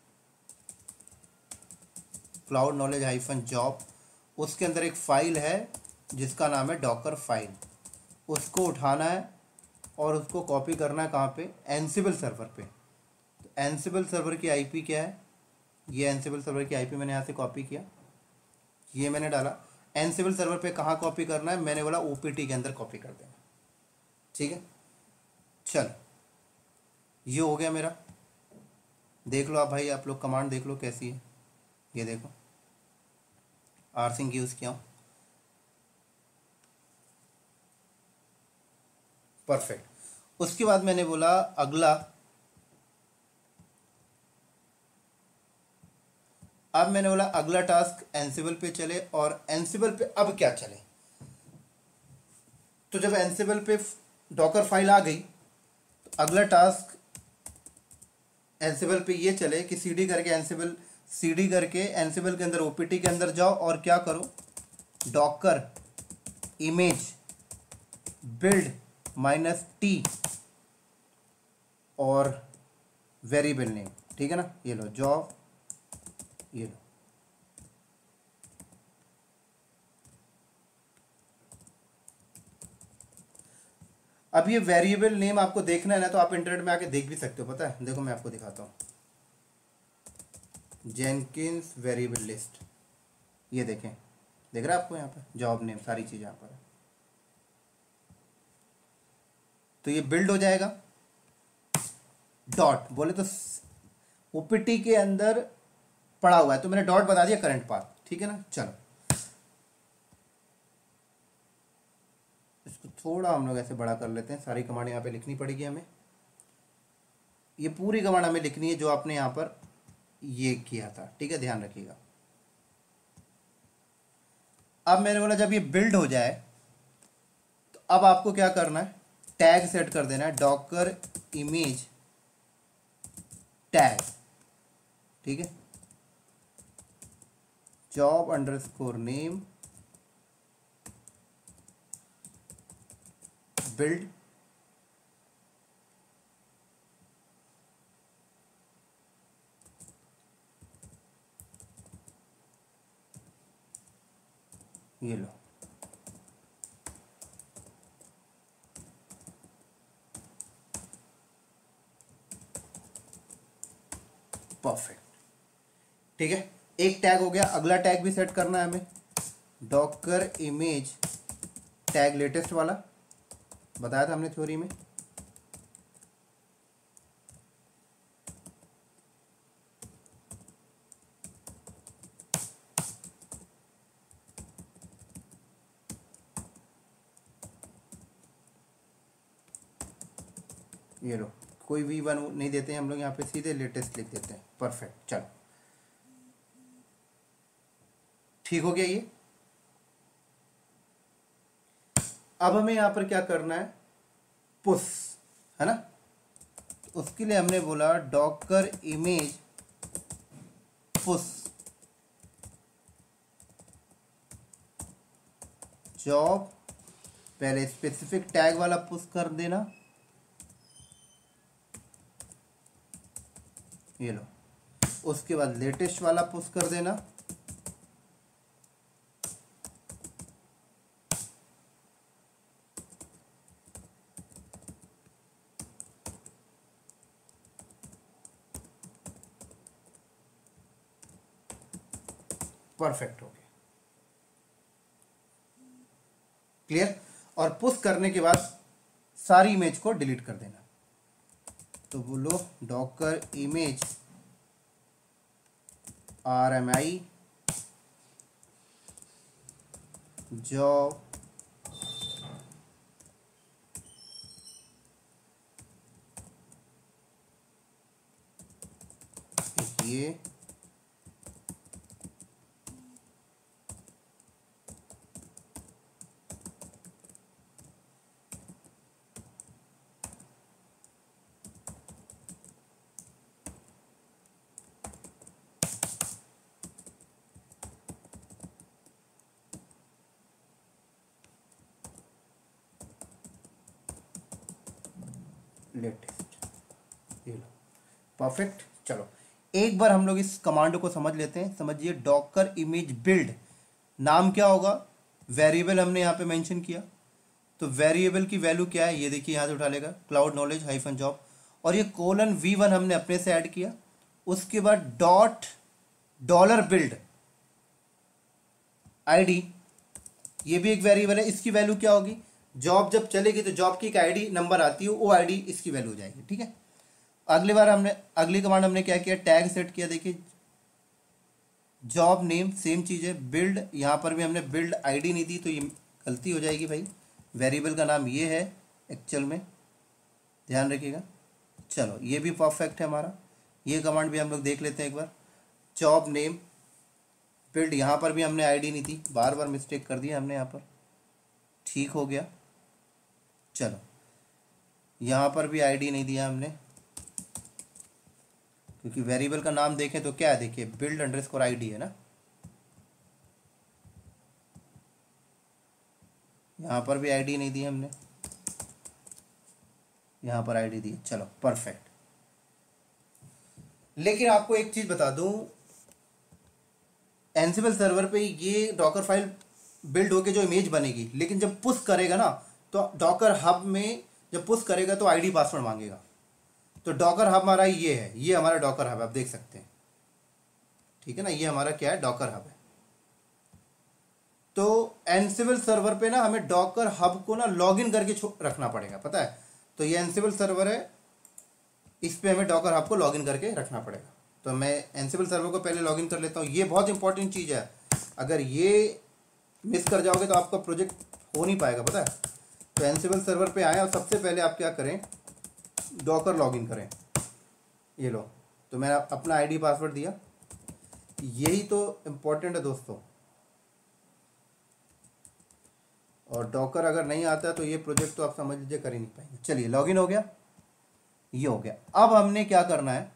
cloud knowledge hyphen job. उसके अंदर एक फाइल है जिसका नाम है डॉकर फाइल, उसको उठाना है और उसको कॉपी करना है कहाँ पे, एनसिबल सर्वर पे। तो एनसिबल सर्वर की आईपी क्या है, ये एनसिबल सर्वर की आईपी मैंने यहाँ से कॉपी किया, ये मैंने डाला। एनसिबल सर्वर पे कहाँ कॉपी करना है, मैंने बोला ओपीटी के अंदर कॉपी कर देना, ठीक है। चल ये हो गया मेरा, देख लो आप भाई, आप लोग कमांड देख लो कैसी है, ये देखो आरसिंग यूज़ किया हूँ, परफेक्ट। उसके बाद मैंने बोला अगला, अब मैंने बोला अगला टास्क एनसिबल पे चले, और एनसिबल पे अब क्या चले। तो जब एनसिबल पे डॉकर फाइल आ गई तो अगला टास्क एनसिबल पे ये चले कि सीडी करके एनसिबल सीडी करके एनसिबल के अंदर ओपीटी के अंदर जाओ और क्या करो, docker image build minus T और वेरिएबल नेम, ठीक है ना। ये लो जॉब, ये लो, अब ये वेरिएबल नेम आपको देखना है ना तो आप इंटरनेट में आके देख भी सकते हो, पता है, देखो मैं आपको दिखाता हूँ, जेनकिंस वेरिएबल लिस्ट, ये देखें, देख रहा है आपको यहाँ पे जॉब नेम सारी चीज़ यहाँ पर है। तो ये बिल्ड हो जाएगा, डॉट बोले तो ओपीटी के अंदर पड़ा हुआ है तो मैंने डॉट बता दिया करंट पाथ, ठीक है ना। चलो इसको थोड़ा हम लोग ऐसे बड़ा कर लेते हैं, सारी कमांड यहाँ पे लिखनी पड़ेगी हमें, ये पूरी कमांड हमें लिखनी है जो आपने यहाँ पर ये किया था, ठीक है, ध्यान रखिएगा। अब मैंने बोला जब ये बिल्ड हो जाए तो अब आपको क्या करना है, टैग सेट कर देना है, डॉकर इमेज टैग, ठीक है, जॉब अंडरस्कोर नेम बिल्ड ये लो, परफेक्ट, ठीक है। एक टैग हो गया, अगला टैग भी सेट करना है हमें, डॉकर इमेज टैग लेटेस्ट वाला, बताया था हमने थ्योरी में। ये लो, कोई वी वन नहीं देते हैं हम लोग, यहाँ पे सीधे लेटेस्ट लिख देते हैं। परफेक्ट, चलो ठीक हो गया ये। अब हमें यहाँ पर क्या करना है, पुश, है ना। उसके लिए हमने बोला डॉकर इमेज पुश जॉब, पहले स्पेसिफिक टैग वाला पुश कर देना, ये लो। उसके बाद लेटेस्ट वाला पुश कर देना, परफेक्ट हो गया, क्लियर। और पुश करने के बाद सारी इमेज को डिलीट कर देना। तो बोलो docker image R M I job ये लेटेस्ट, ये लो, परफेक्ट। चलो एक बार हम लोग इस कमांड को समझ लेते हैं। समझिए डॉकर इमेज बिल्ड, नाम क्या होगा, वेरिएबल हमने यहाँ पे मेंशन किया, तो वेरिएबल की वैल्यू क्या है, ये देखिए यहाँ से उठा लेगा क्लाउड नॉलेज हाइफन जॉब, और ये कोलन वी वन हमने अपने से ऐड किया। उसके बाद डॉट डॉलर बिल्ड आईडी, ये भी एक वेरिएबल है, इसकी वैल्यू क्या होगी, जॉब जब चलेगी तो जॉब की एक आईडी नंबर आती है, वो आईडी इसकी वैल्यू हो जाएगी, ठीक है। अगली बार हमने अगली कमांड हमने क्या किया, टैग सेट किया, देखिए जॉब नेम सेम चीज है, बिल्ड, यहाँ पर भी हमने बिल्ड आईडी नहीं दी तो ये गलती हो जाएगी भाई, वेरिएबल का नाम ये है एक्चुअल में, ध्यान रखिएगा। चलो ये भी परफेक्ट है हमारा, ये कमांड भी हम लोग देख लेते हैं एक बार। जॉब नेम बिल्ड, यहाँ पर भी हमने आईडी नहीं दी, बार बार मिस्टेक कर दिया हमने यहाँ पर, ठीक हो गया। चलो यहाँ पर भी आईडी नहीं दिया हमने, क्योंकि वेरिएबल का नाम देखें तो क्या है, देखिए बिल्ड अंडरस्कोर आईडी है ना, यहाँ पर भी आईडी नहीं दी हमने, यहाँ पर आईडी दी। चलो परफेक्ट। लेकिन आपको एक चीज बता दूं, एनसिबल सर्वर पे ये डॉकर फाइल बिल्ड होके जो इमेज बनेगी, लेकिन जब पुश करेगा ना तो डॉकर हब में जब पुश करेगा तो आईडी पासवर्ड मांगेगा। तो डॉकर हब हमारा ये है, ये हमारा डॉकर हब आप देख सकते हैं, ठीक है ना, ये हमारा क्या है, डॉकर हब है। तो एनसिबल सर्वर पे ना हमें डॉकर हब को ना लॉगिन करके रखना पड़ेगा, पता है। तो ये एनसिबल सर्वर है, इस पे हमें डॉकर हब को लॉगिन करके रखना पड़ेगा। तो मैं एनसिबल सर्वर को पहले लॉगिन कर लेता हूँ, ये बहुत इंपॉर्टेंट चीज़ है, अगर ये मिस कर जाओगे तो आपका प्रोजेक्ट हो नहीं पाएगा, पता है। तो एनसिबल सर्वर पे आए और सबसे पहले आप क्या करें, डॉकर लॉगिन करें, ये लो। तो मैंने अपना आईडी पासवर्ड दिया, यही तो इम्पोर्टेंट है दोस्तों। और डॉकर अगर नहीं आता है तो ये प्रोजेक्ट तो आप समझ लीजिए कर ही नहीं पाएंगे। चलिए लॉगिन हो गया, ये हो गया। अब हमने क्या करना है,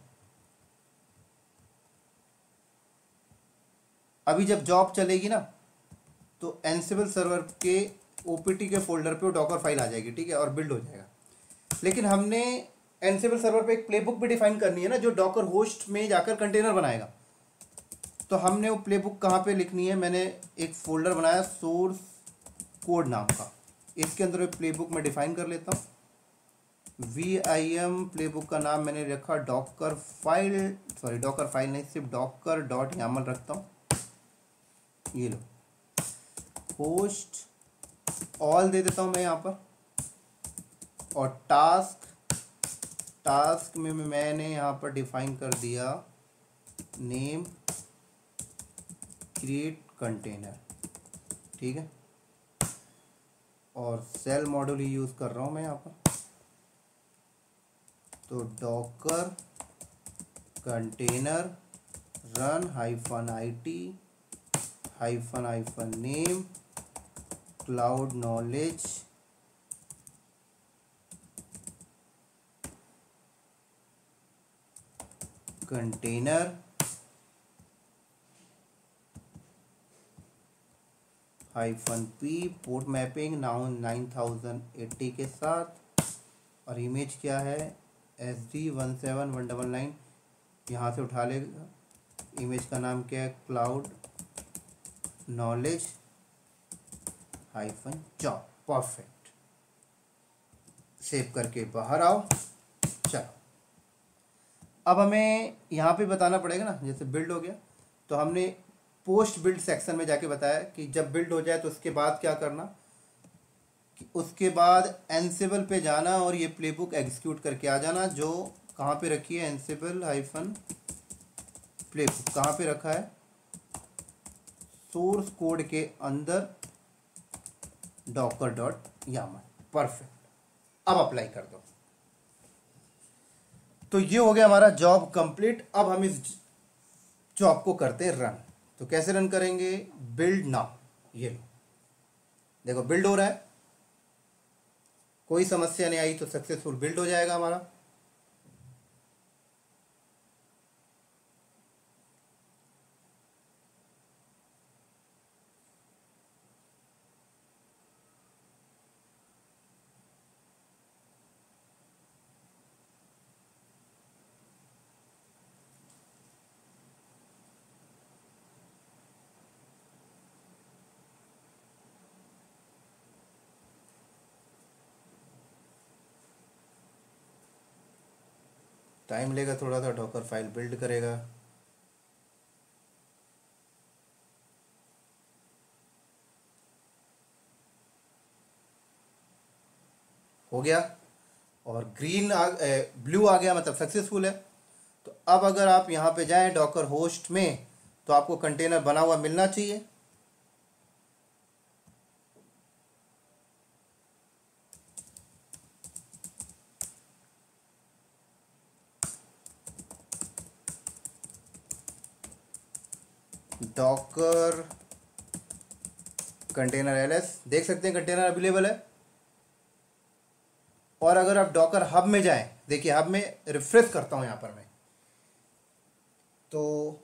अभी जब जॉब चलेगी ना तो एनसिबल सर्वर के ओपीटी के फोल्डर पे वो डॉकर फाइल आ जाएगी, ठीक है, और बिल्ड हो जाएगा। लेकिन हमने एनसिबल सर्वर पे एक प्लेबुक भी डिफाइन करनी है ना, जो डॉकर होस्ट में जाकर कंटेनर बनाएगा। तो हमने वो प्लेबुक कहाँ पे लिखनी है, मैंने एक फोल्डर बनाया सोर्स कोड नाम का, इसके अंदर प्लेबुक में डिफाइन कर लेता हूँ। वी आई एम प्लेबुक का नाम मैंने रखा docker file, sorry docker file नहीं, सिर्फ डॉकर डॉट यामल रखता हूँ। ये लो, होस्ट ऑल दे देता हूँ मैं यहाँ पर, और टास्क टास्क में मैंने यहाँ पर डिफाइन कर दिया नेम क्रिएट कंटेनर, ठीक है। और सेल मॉड्यूल ही यूज़ कर रहा हूँ मैं यहाँ पर, तो डॉकर कंटेनर रन हाइफन आई T hyphen hyphen name cloud knowledge container hyphen P port mapping now nine thousand eighty के साथ, और इमेज क्या है S D one seven one double nine, यहाँ से उठा लेगा। इमेज का नाम क्या है cloud knowledge hyphen job. Perfect, save करके बाहर आओ। चलो अब हमें यहाँ पे बताना पड़ेगा ना, जैसे बिल्ड हो गया तो हमने पोस्ट बिल्ड सेक्शन में जाके बताया कि जब बिल्ड हो जाए तो उसके बाद क्या करना, कि उसके बाद एनसिबल पे जाना और ये प्लेबुक एग्जीक्यूट करके आ जाना, जो कहाँ पे रखी है एनसिबल हाइफन प्लेबुक, कहाँ पे रखा है सोर्स कोड के अंदर डॉकर डॉट यामल। परफेक्ट, अब अप्लाई कर दो। तो ये हो गया हमारा जॉब कंप्लीट। अब हम इस जॉब को करते हैं रन। तो कैसे रन करेंगे, बिल्ड नाउ, ये लो देखो बिल्ड हो रहा है, कोई समस्या नहीं आई तो सक्सेसफुल बिल्ड हो जाएगा हमारा। टाइम लेगा थोड़ा सा, डॉकर फाइल बिल्ड करेगा। हो गया, और ग्रीन आ ब्लू आ गया, मतलब सक्सेसफुल है। तो अब अगर आप यहाँ पे जाएं डॉकर होस्ट में, तो आपको कंटेनर बना हुआ मिलना चाहिए। डॉकर कंटेनर एलएस, देख सकते हैं कंटेनर अवेलेबल है। और अगर आप डॉकर हब में जाएं, देखिए हब में रिफ्रेश करता हूं यहां पर मैं, तो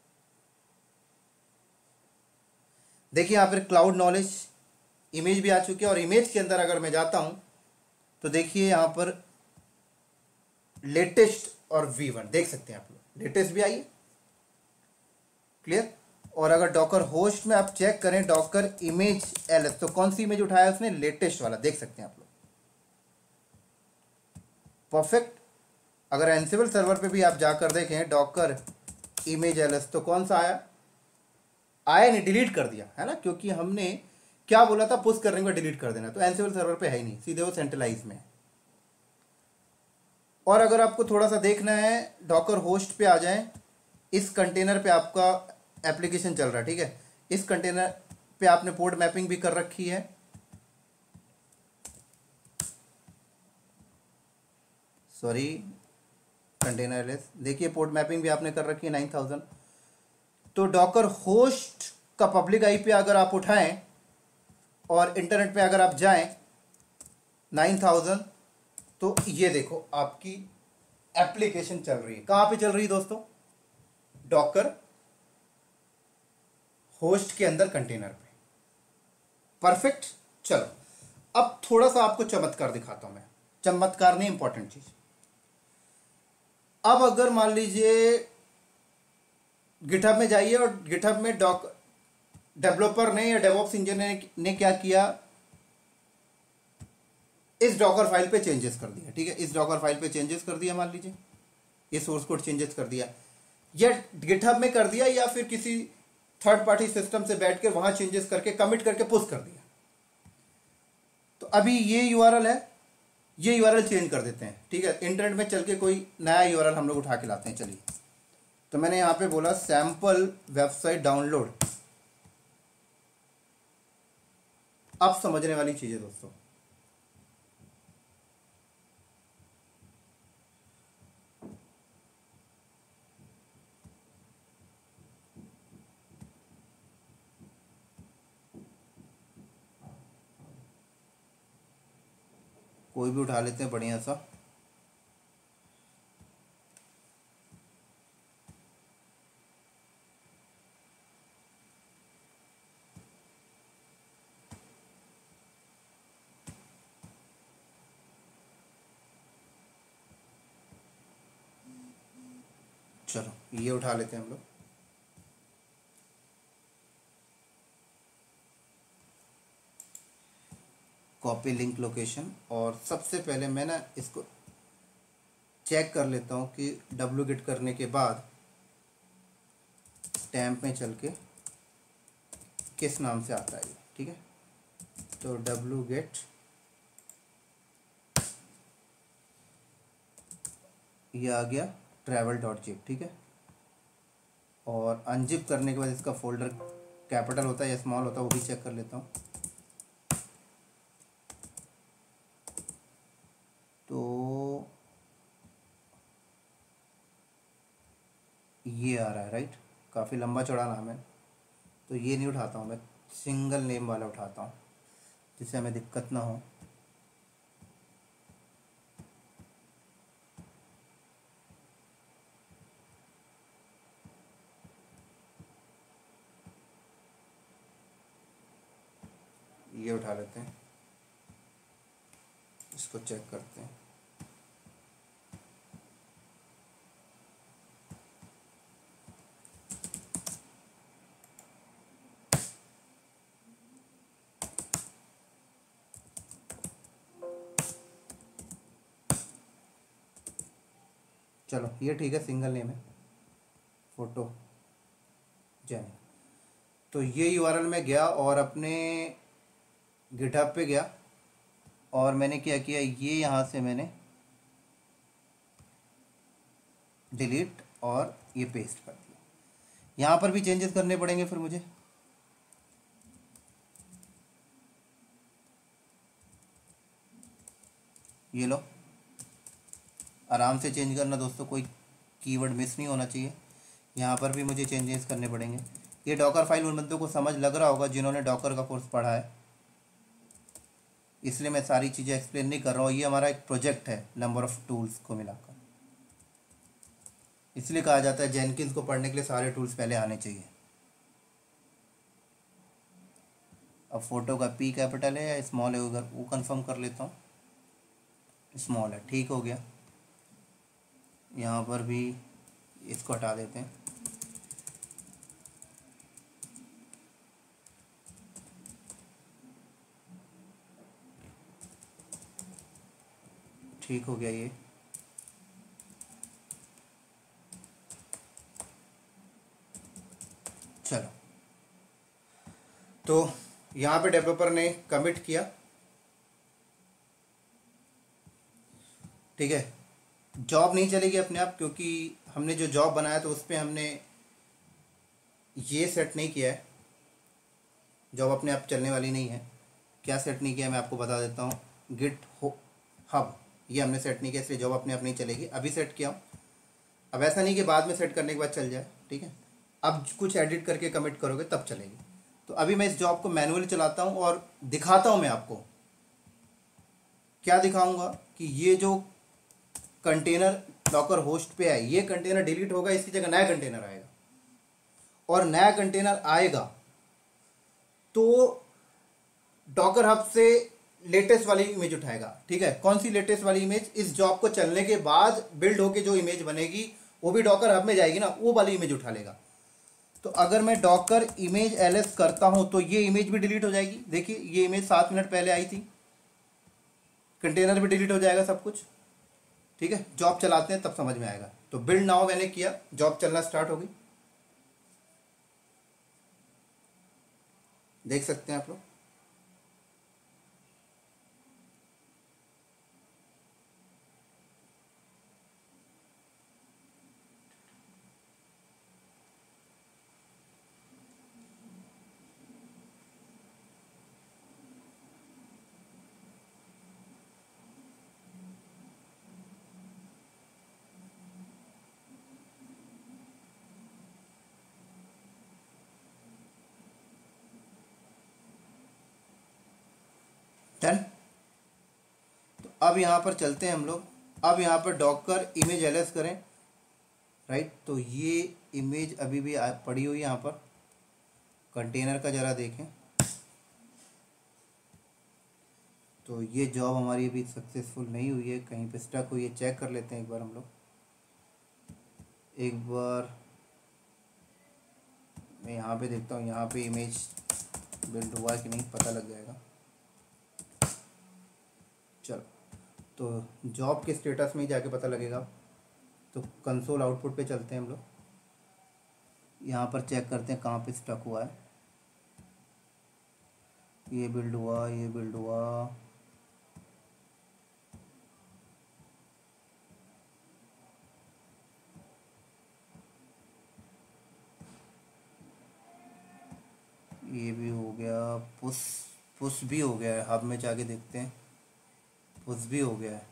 देखिए यहां पर क्लाउड नॉलेज इमेज भी आ चुकी है। और इमेज के अंदर अगर मैं जाता हूं तो देखिए यहां पर लेटेस्ट और वी वन देख सकते हैं आप लोग, लेटेस्ट भी आई है, क्लियर। और अगर डॉकर होस्ट में आप चेक करें डॉकर इमेज एलएस, तो कौन सी इमेज उठाया उसने, लेटेस्ट वाला, देख सकते हैं आप लोग। परफेक्ट। अगर एनसिबल सर्वर पे भी आप जाकर देखें डॉकर इमेज एलएस, तो कौन सा आया, आया नहीं, डिलीट कर दिया है ना, क्योंकि हमने क्या बोला था, पुश करने को डिलीट कर देना, तो एनसिबल सर्वर पे है ही नहीं, सीधे वो सेंट्रलाइज में है। और अगर आपको थोड़ा सा देखना है डॉकर होस्ट पे आ जाएं, इस कंटेनर पे आपका एप्लीकेशन चल रहा है, ठीक है। इस कंटेनर पे आपने पोर्ट मैपिंग भी कर रखी है, सॉरी कंटेनर लेस, देखिए पोर्ट मैपिंग भी आपने कर रखी है नाइन थाउजेंड। तो डॉकर होस्ट का पब्लिक आईपी अगर आप उठाएं और इंटरनेट पे अगर आप जाएं नाइन थाउजेंड, तो ये देखो आपकी एप्लीकेशन चल रही है। कहां पे चल रही है दोस्तों, डॉकर होस्ट के अंदर कंटेनर पे। परफेक्ट। चलो अब थोड़ा सा आपको चमत्कार दिखाता हूं मैं, चमत्कार नहीं, इंपॉर्टेंट चीज। अब अगर मान लीजिए गिटहब में जाइए और गिटहब में डॉक डेवलपर ने या डेवऑप्स इंजीनियर ने, ने क्या किया, इस डॉकर फाइल पे चेंजेस कर दिया, ठीक है। इस डॉकर फाइल पे चेंजेस कर दिया, मान लीजिए ये सोर्स कोड चेंजेस कर दिया, या गिटहब में कर दिया, या फिर किसी थर्ड पार्टी सिस्टम से बैठ के वहां चेंजेस करके कमिट करके पुश कर दिया। तो अभी ये यूआरएल है, ये यूआरएल चेंज कर देते हैं। ठीक है, इंटरनेट में चल के कोई नया यूआरएल हम लोग उठा के लाते हैं। चलिए, तो मैंने यहाँ पे बोला सैंपल वेबसाइट डाउनलोड। अब समझने वाली चीज़ है दोस्तों, कोई भी उठा लेते हैं बढ़िया सा। चलो ये उठा लेते हैं हम लोग। कॉपी लिंक लोकेशन, और सबसे पहले मैं ना इसको चेक कर लेता हूँ कि डब्लू गेट करने के बाद टैम्प में चल के किस नाम से आता है ये। ठीक है, तो डब्लू गेट, ये आ गया ट्रैवल डॉट जिप। ठीक है, और अनजिप करने के बाद इसका फोल्डर कैपिटल होता है या स्मॉल होता है वो भी चेक कर लेता हूँ। तो ये आ रहा है, राइट। काफ़ी लंबा चौड़ा नाम है, तो ये नहीं उठाता हूँ मैं, सिंगल नेम वाला उठाता हूँ जिससे हमें दिक्कत ना हो। ये उठा लेते हैं, इसको चेक करते हैं। चलो ये ठीक है, सिंगल नेम है, फोटो जैन। तो ये यूआरएल में गया और अपने गिटहब पे गया, और मैंने क्या किया, ये यहाँ से मैंने डिलीट और ये पेस्ट कर दिया। यहाँ पर भी चेंजेस करने पड़ेंगे फिर मुझे। ये लो, आराम से चेंज करना दोस्तों, कोई कीवर्ड मिस नहीं होना चाहिए। यहाँ पर भी मुझे चेंजेस करने पड़ेंगे। ये डॉकर फाइल उन बंदों को समझ लग रहा होगा जिन्होंने डॉकर का कोर्स पढ़ा है, इसलिए मैं सारी चीज़ें एक्सप्लेन नहीं कर रहा हूँ। ये हमारा एक प्रोजेक्ट है नंबर ऑफ़ टूल्स को मिलाकर, इसलिए कहा जाता है जेनकिंस को पढ़ने के लिए सारे टूल्स पहले आने चाहिए। अब फोटो का पी कैपिटल है या स्मॉल है उधर वो कंफर्म कर लेता हूँ, स्मॉल है, ठीक हो गया। यहाँ पर भी इसको हटा देते हैं। ठीक हो गया ये। चलो, तो यहाँ पे डेवलपर ने कमिट किया। ठीक है, जॉब नहीं चलेगी अपने आप, क्योंकि हमने जो जॉब बनाया तो उस पर हमने ये सेट नहीं किया है। जॉब अपने आप चलने वाली नहीं है। क्या सेट नहीं किया मैं आपको बता देता हूँ। गिट हो हब ये हमने सेट नहीं किया, इसलिए जॉब अपने आप नहीं चलेगी। अभी सेट किया हूँ, अब ऐसा नहीं कि बाद में सेट करने के बाद चल जाए। ठीक है, अब कुछ एडिट करके कमिट करोगे तब चलेगी। तो अभी मैं इस जॉब को मैनुअली चलाता हूँ और दिखाता हूँ मैं आपको। क्या दिखाऊंगा कि ये जो कंटेनर डॉकर होस्ट पे है, ये कंटेनर डिलीट होगा, इसकी जगह नया कंटेनर आएगा, और नया कंटेनर आएगा तो डॉकर हब से लेटेस्ट वाली इमेज उठाएगा। ठीक है, कौन सी लेटेस्ट वाली इमेज? इस जॉब को चलने के बाद बिल्ड होके जो इमेज बनेगी वो भी डॉकर हब में जाएगी ना, वो वाली इमेज उठा लेगा। तो अगर मैं डॉकर इमेज एलएस करता हूं तो ये इमेज भी डिलीट हो जाएगी। देखिए ये इमेज सात मिनट पहले आई थी, कंटेनर भी डिलीट हो जाएगा, सब कुछ। ठीक है, जॉब चलाते हैं तब समझ में आएगा। तो बिल्ड नाउ मैंने किया, जॉब चलना स्टार्ट हो गई, देख सकते हैं आप लोग। डन। तो अब यहाँ पर चलते हैं हम लोग। अब यहाँ पर डॉकर इमेज एलएस करें, राइट। तो ये इमेज अभी भी पड़ी हुई है यहाँ पर। कंटेनर का ज़रा देखें, तो ये जॉब हमारी अभी सक्सेसफुल नहीं हुई है, कहीं पे स्टक हुई है। चेक कर लेते हैं एक बार हम लोग। एक बार मैं यहाँ पे देखता हूँ, यहाँ पे इमेज बिल्ड हुआ कि नहीं, पता लग जाएगा। चलो, तो जॉब के स्टेटस में ही जाके पता लगेगा। तो कंसोल आउटपुट पे चलते हैं हम लोग। यहाँ पर चेक करते हैं कहाँ पे स्टक हुआ है। ये बिल्ड हुआ, ये बिल्ड हुआ, ये भी हो गया। पुश पुश भी हो गया है। हब में जाके देखते हैं, पुश भी हो गया है।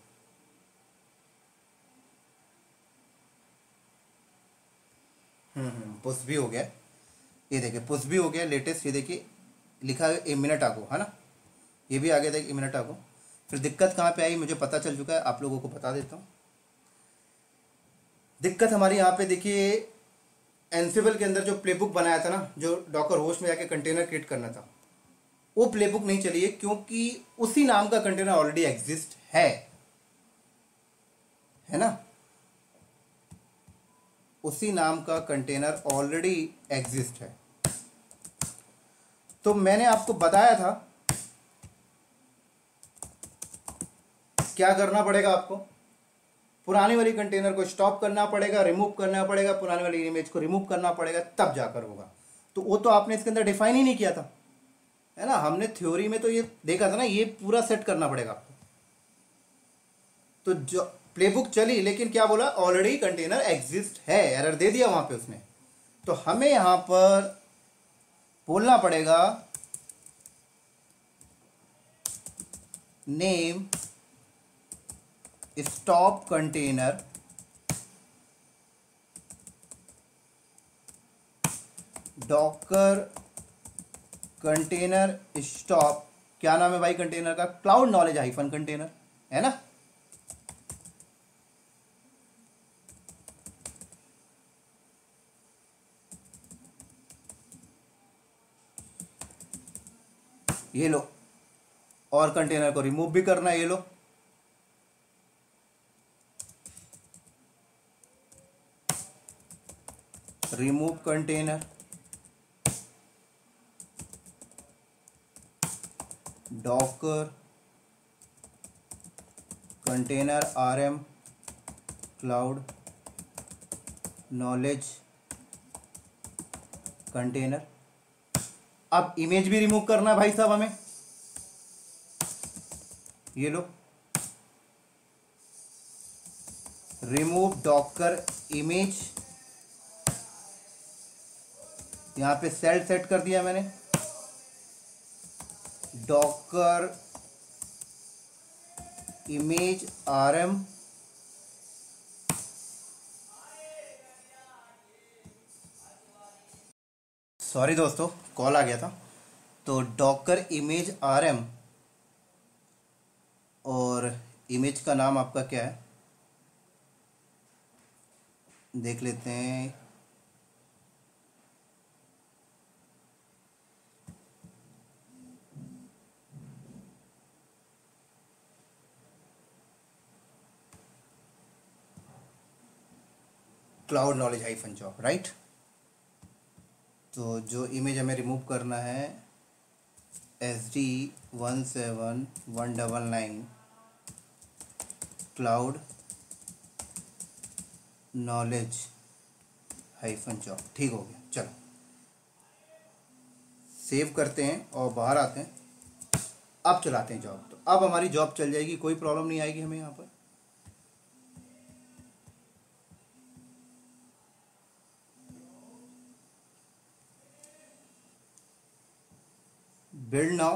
हम्म हम्म पुश भी हो गया है। ये देखिए पुश भी हो गया लेटेस्ट। ये देखिए लिखा है ए मिनट आगो, है ना। ये भी आ गया था एक मिनट आगो। फिर दिक्कत कहाँ पे आई मुझे पता चल चुका है, आप लोगों को बता देता हूँ। दिक्कत हमारी यहाँ पे देखिए, एनसिबल के अंदर जो प्लेबुक बनाया था ना, जो डॉकर होस्ट में जाके कंटेनर क्रिएट करना था, वो प्लेबुक नहीं चली है, क्योंकि उसी नाम का कंटेनर ऑलरेडी एग्जिस्ट है है ना। उसी नाम का कंटेनर ऑलरेडी एग्जिस्ट है। तो मैंने आपको बताया था क्या करना पड़ेगा आपको। पुरानी वाली कंटेनर को स्टॉप करना पड़ेगा, रिमूव करना पड़ेगा, पुरानी वाली इमेज को रिमूव करना पड़ेगा, तब जाकर होगा। तो वो तो आपने इसके अंदर डिफाइन ही नहीं किया था, है ना। हमने थ्योरी में तो ये देखा था ना, ये पूरा सेट करना पड़ेगा आपको। तो जो प्लेबुक चली, लेकिन क्या बोला, ऑलरेडी कंटेनर एग्जिस्ट है, एरर दे दिया वहां पे उसने। तो हमें यहां पर बोलना पड़ेगा name stop container docker container stop. क्या नाम है भाई कंटेनर का? क्लाउड नॉलेज हाइफन कंटेनर, है ना। ये लो, और कंटेनर को रिमूव भी करना है, ये लो। Remove container docker container RM cloud knowledge container. अब इमेज भी रिमूव करना है भाई साहब हमें, ये लो। रिमूव डॉकर इमेज, यहां पे सेल सेट कर दिया मैंने। डॉकर इमेज आरएम सॉरी दोस्तों, कॉल आ गया था। तो डॉकर इमेज आरएम, और इमेज का नाम आपका क्या है देख लेते हैं। Cloud knowledge hyphen job, right. तो जो इमेज हमें रिमूव करना है, S D one seven one double nine cloud knowledge hyphen job. ठीक हो गया। चलो सेव करते हैं और बाहर आते हैं। अब चलाते हैं जॉब। तो अब हमारी जॉब चल जाएगी, कोई प्रॉब्लम नहीं आएगी हमें यहाँ पर। बिल्ड नाउ,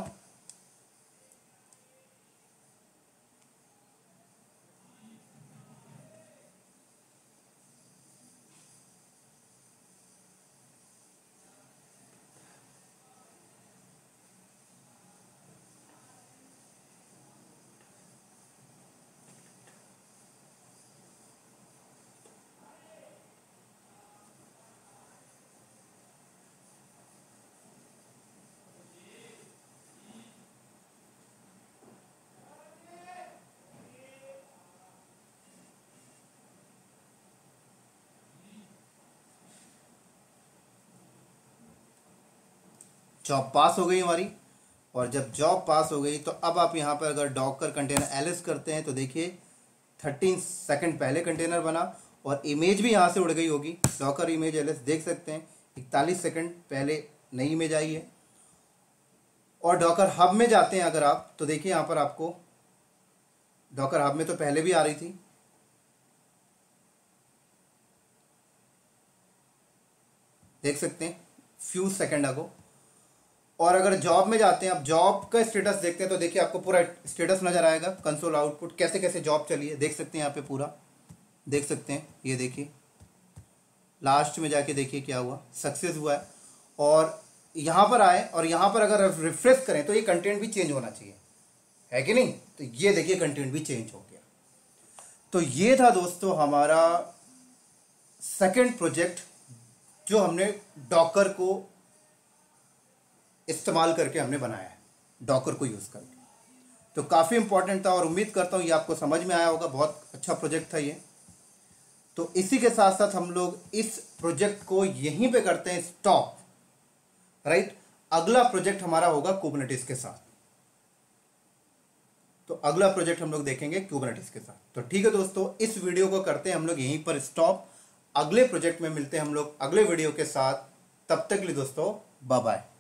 जॉब पास हो गई हमारी। और जब जॉब पास हो गई तो अब आप यहाँ पर अगर डॉकर कंटेनर एलिस करते हैं तो देखिए थर्टीन सेकंड पहले कंटेनर बना और इमेज भी यहाँ से उड़ गई होगी। डॉकर इमेज एलिस देख सकते हैं इकतालीस सेकंड पहले नई इमेज आई है। और डॉकर हब में जाते हैं अगर आप तो देखिए यहाँ पर आपको डॉकर हब में तो पहले भी आ रही थी, देख सकते हैं फ्यू सेकंड अगो। और अगर जॉब में जाते हैं, अब जॉब का स्टेटस देखते हैं तो देखिए आपको पूरा स्टेटस नजर आएगा, कंसोल आउटपुट कैसे कैसे जॉब चली है देख सकते हैं। यहाँ पे पूरा देख सकते हैं, ये देखिए लास्ट में जाके देखिए क्या हुआ, सक्सेस हुआ है। और यहाँ पर आए और यहाँ पर अगर रिफ्रेश करें तो ये कंटेंट भी चेंज होना चाहिए, है कि नहीं। तो ये देखिए कंटेंट भी चेंज हो गया। तो ये था दोस्तों हमारा सेकंड प्रोजेक्ट जो हमने डॉकर को इस्तेमाल करके हमने बनाया है, डॉकर को यूज़ करके। तो काफ़ी इंपॉर्टेंट था और उम्मीद करता हूँ ये आपको समझ में आया होगा। बहुत अच्छा प्रोजेक्ट था ये। तो इसी के साथ साथ हम लोग इस प्रोजेक्ट को यहीं पे करते हैं स्टॉप, राइट। अगला प्रोजेक्ट हमारा होगा कुबरनेटिस के साथ। तो अगला प्रोजेक्ट हम लोग देखेंगे कुबरनेटिस के साथ। तो ठीक है दोस्तों, इस वीडियो को करते हैं हम लोग यहीं पर स्टॉप। अगले प्रोजेक्ट में मिलते हैं हम लोग अगले वीडियो के साथ। तब तक के लिए दोस्तों बाय बाय।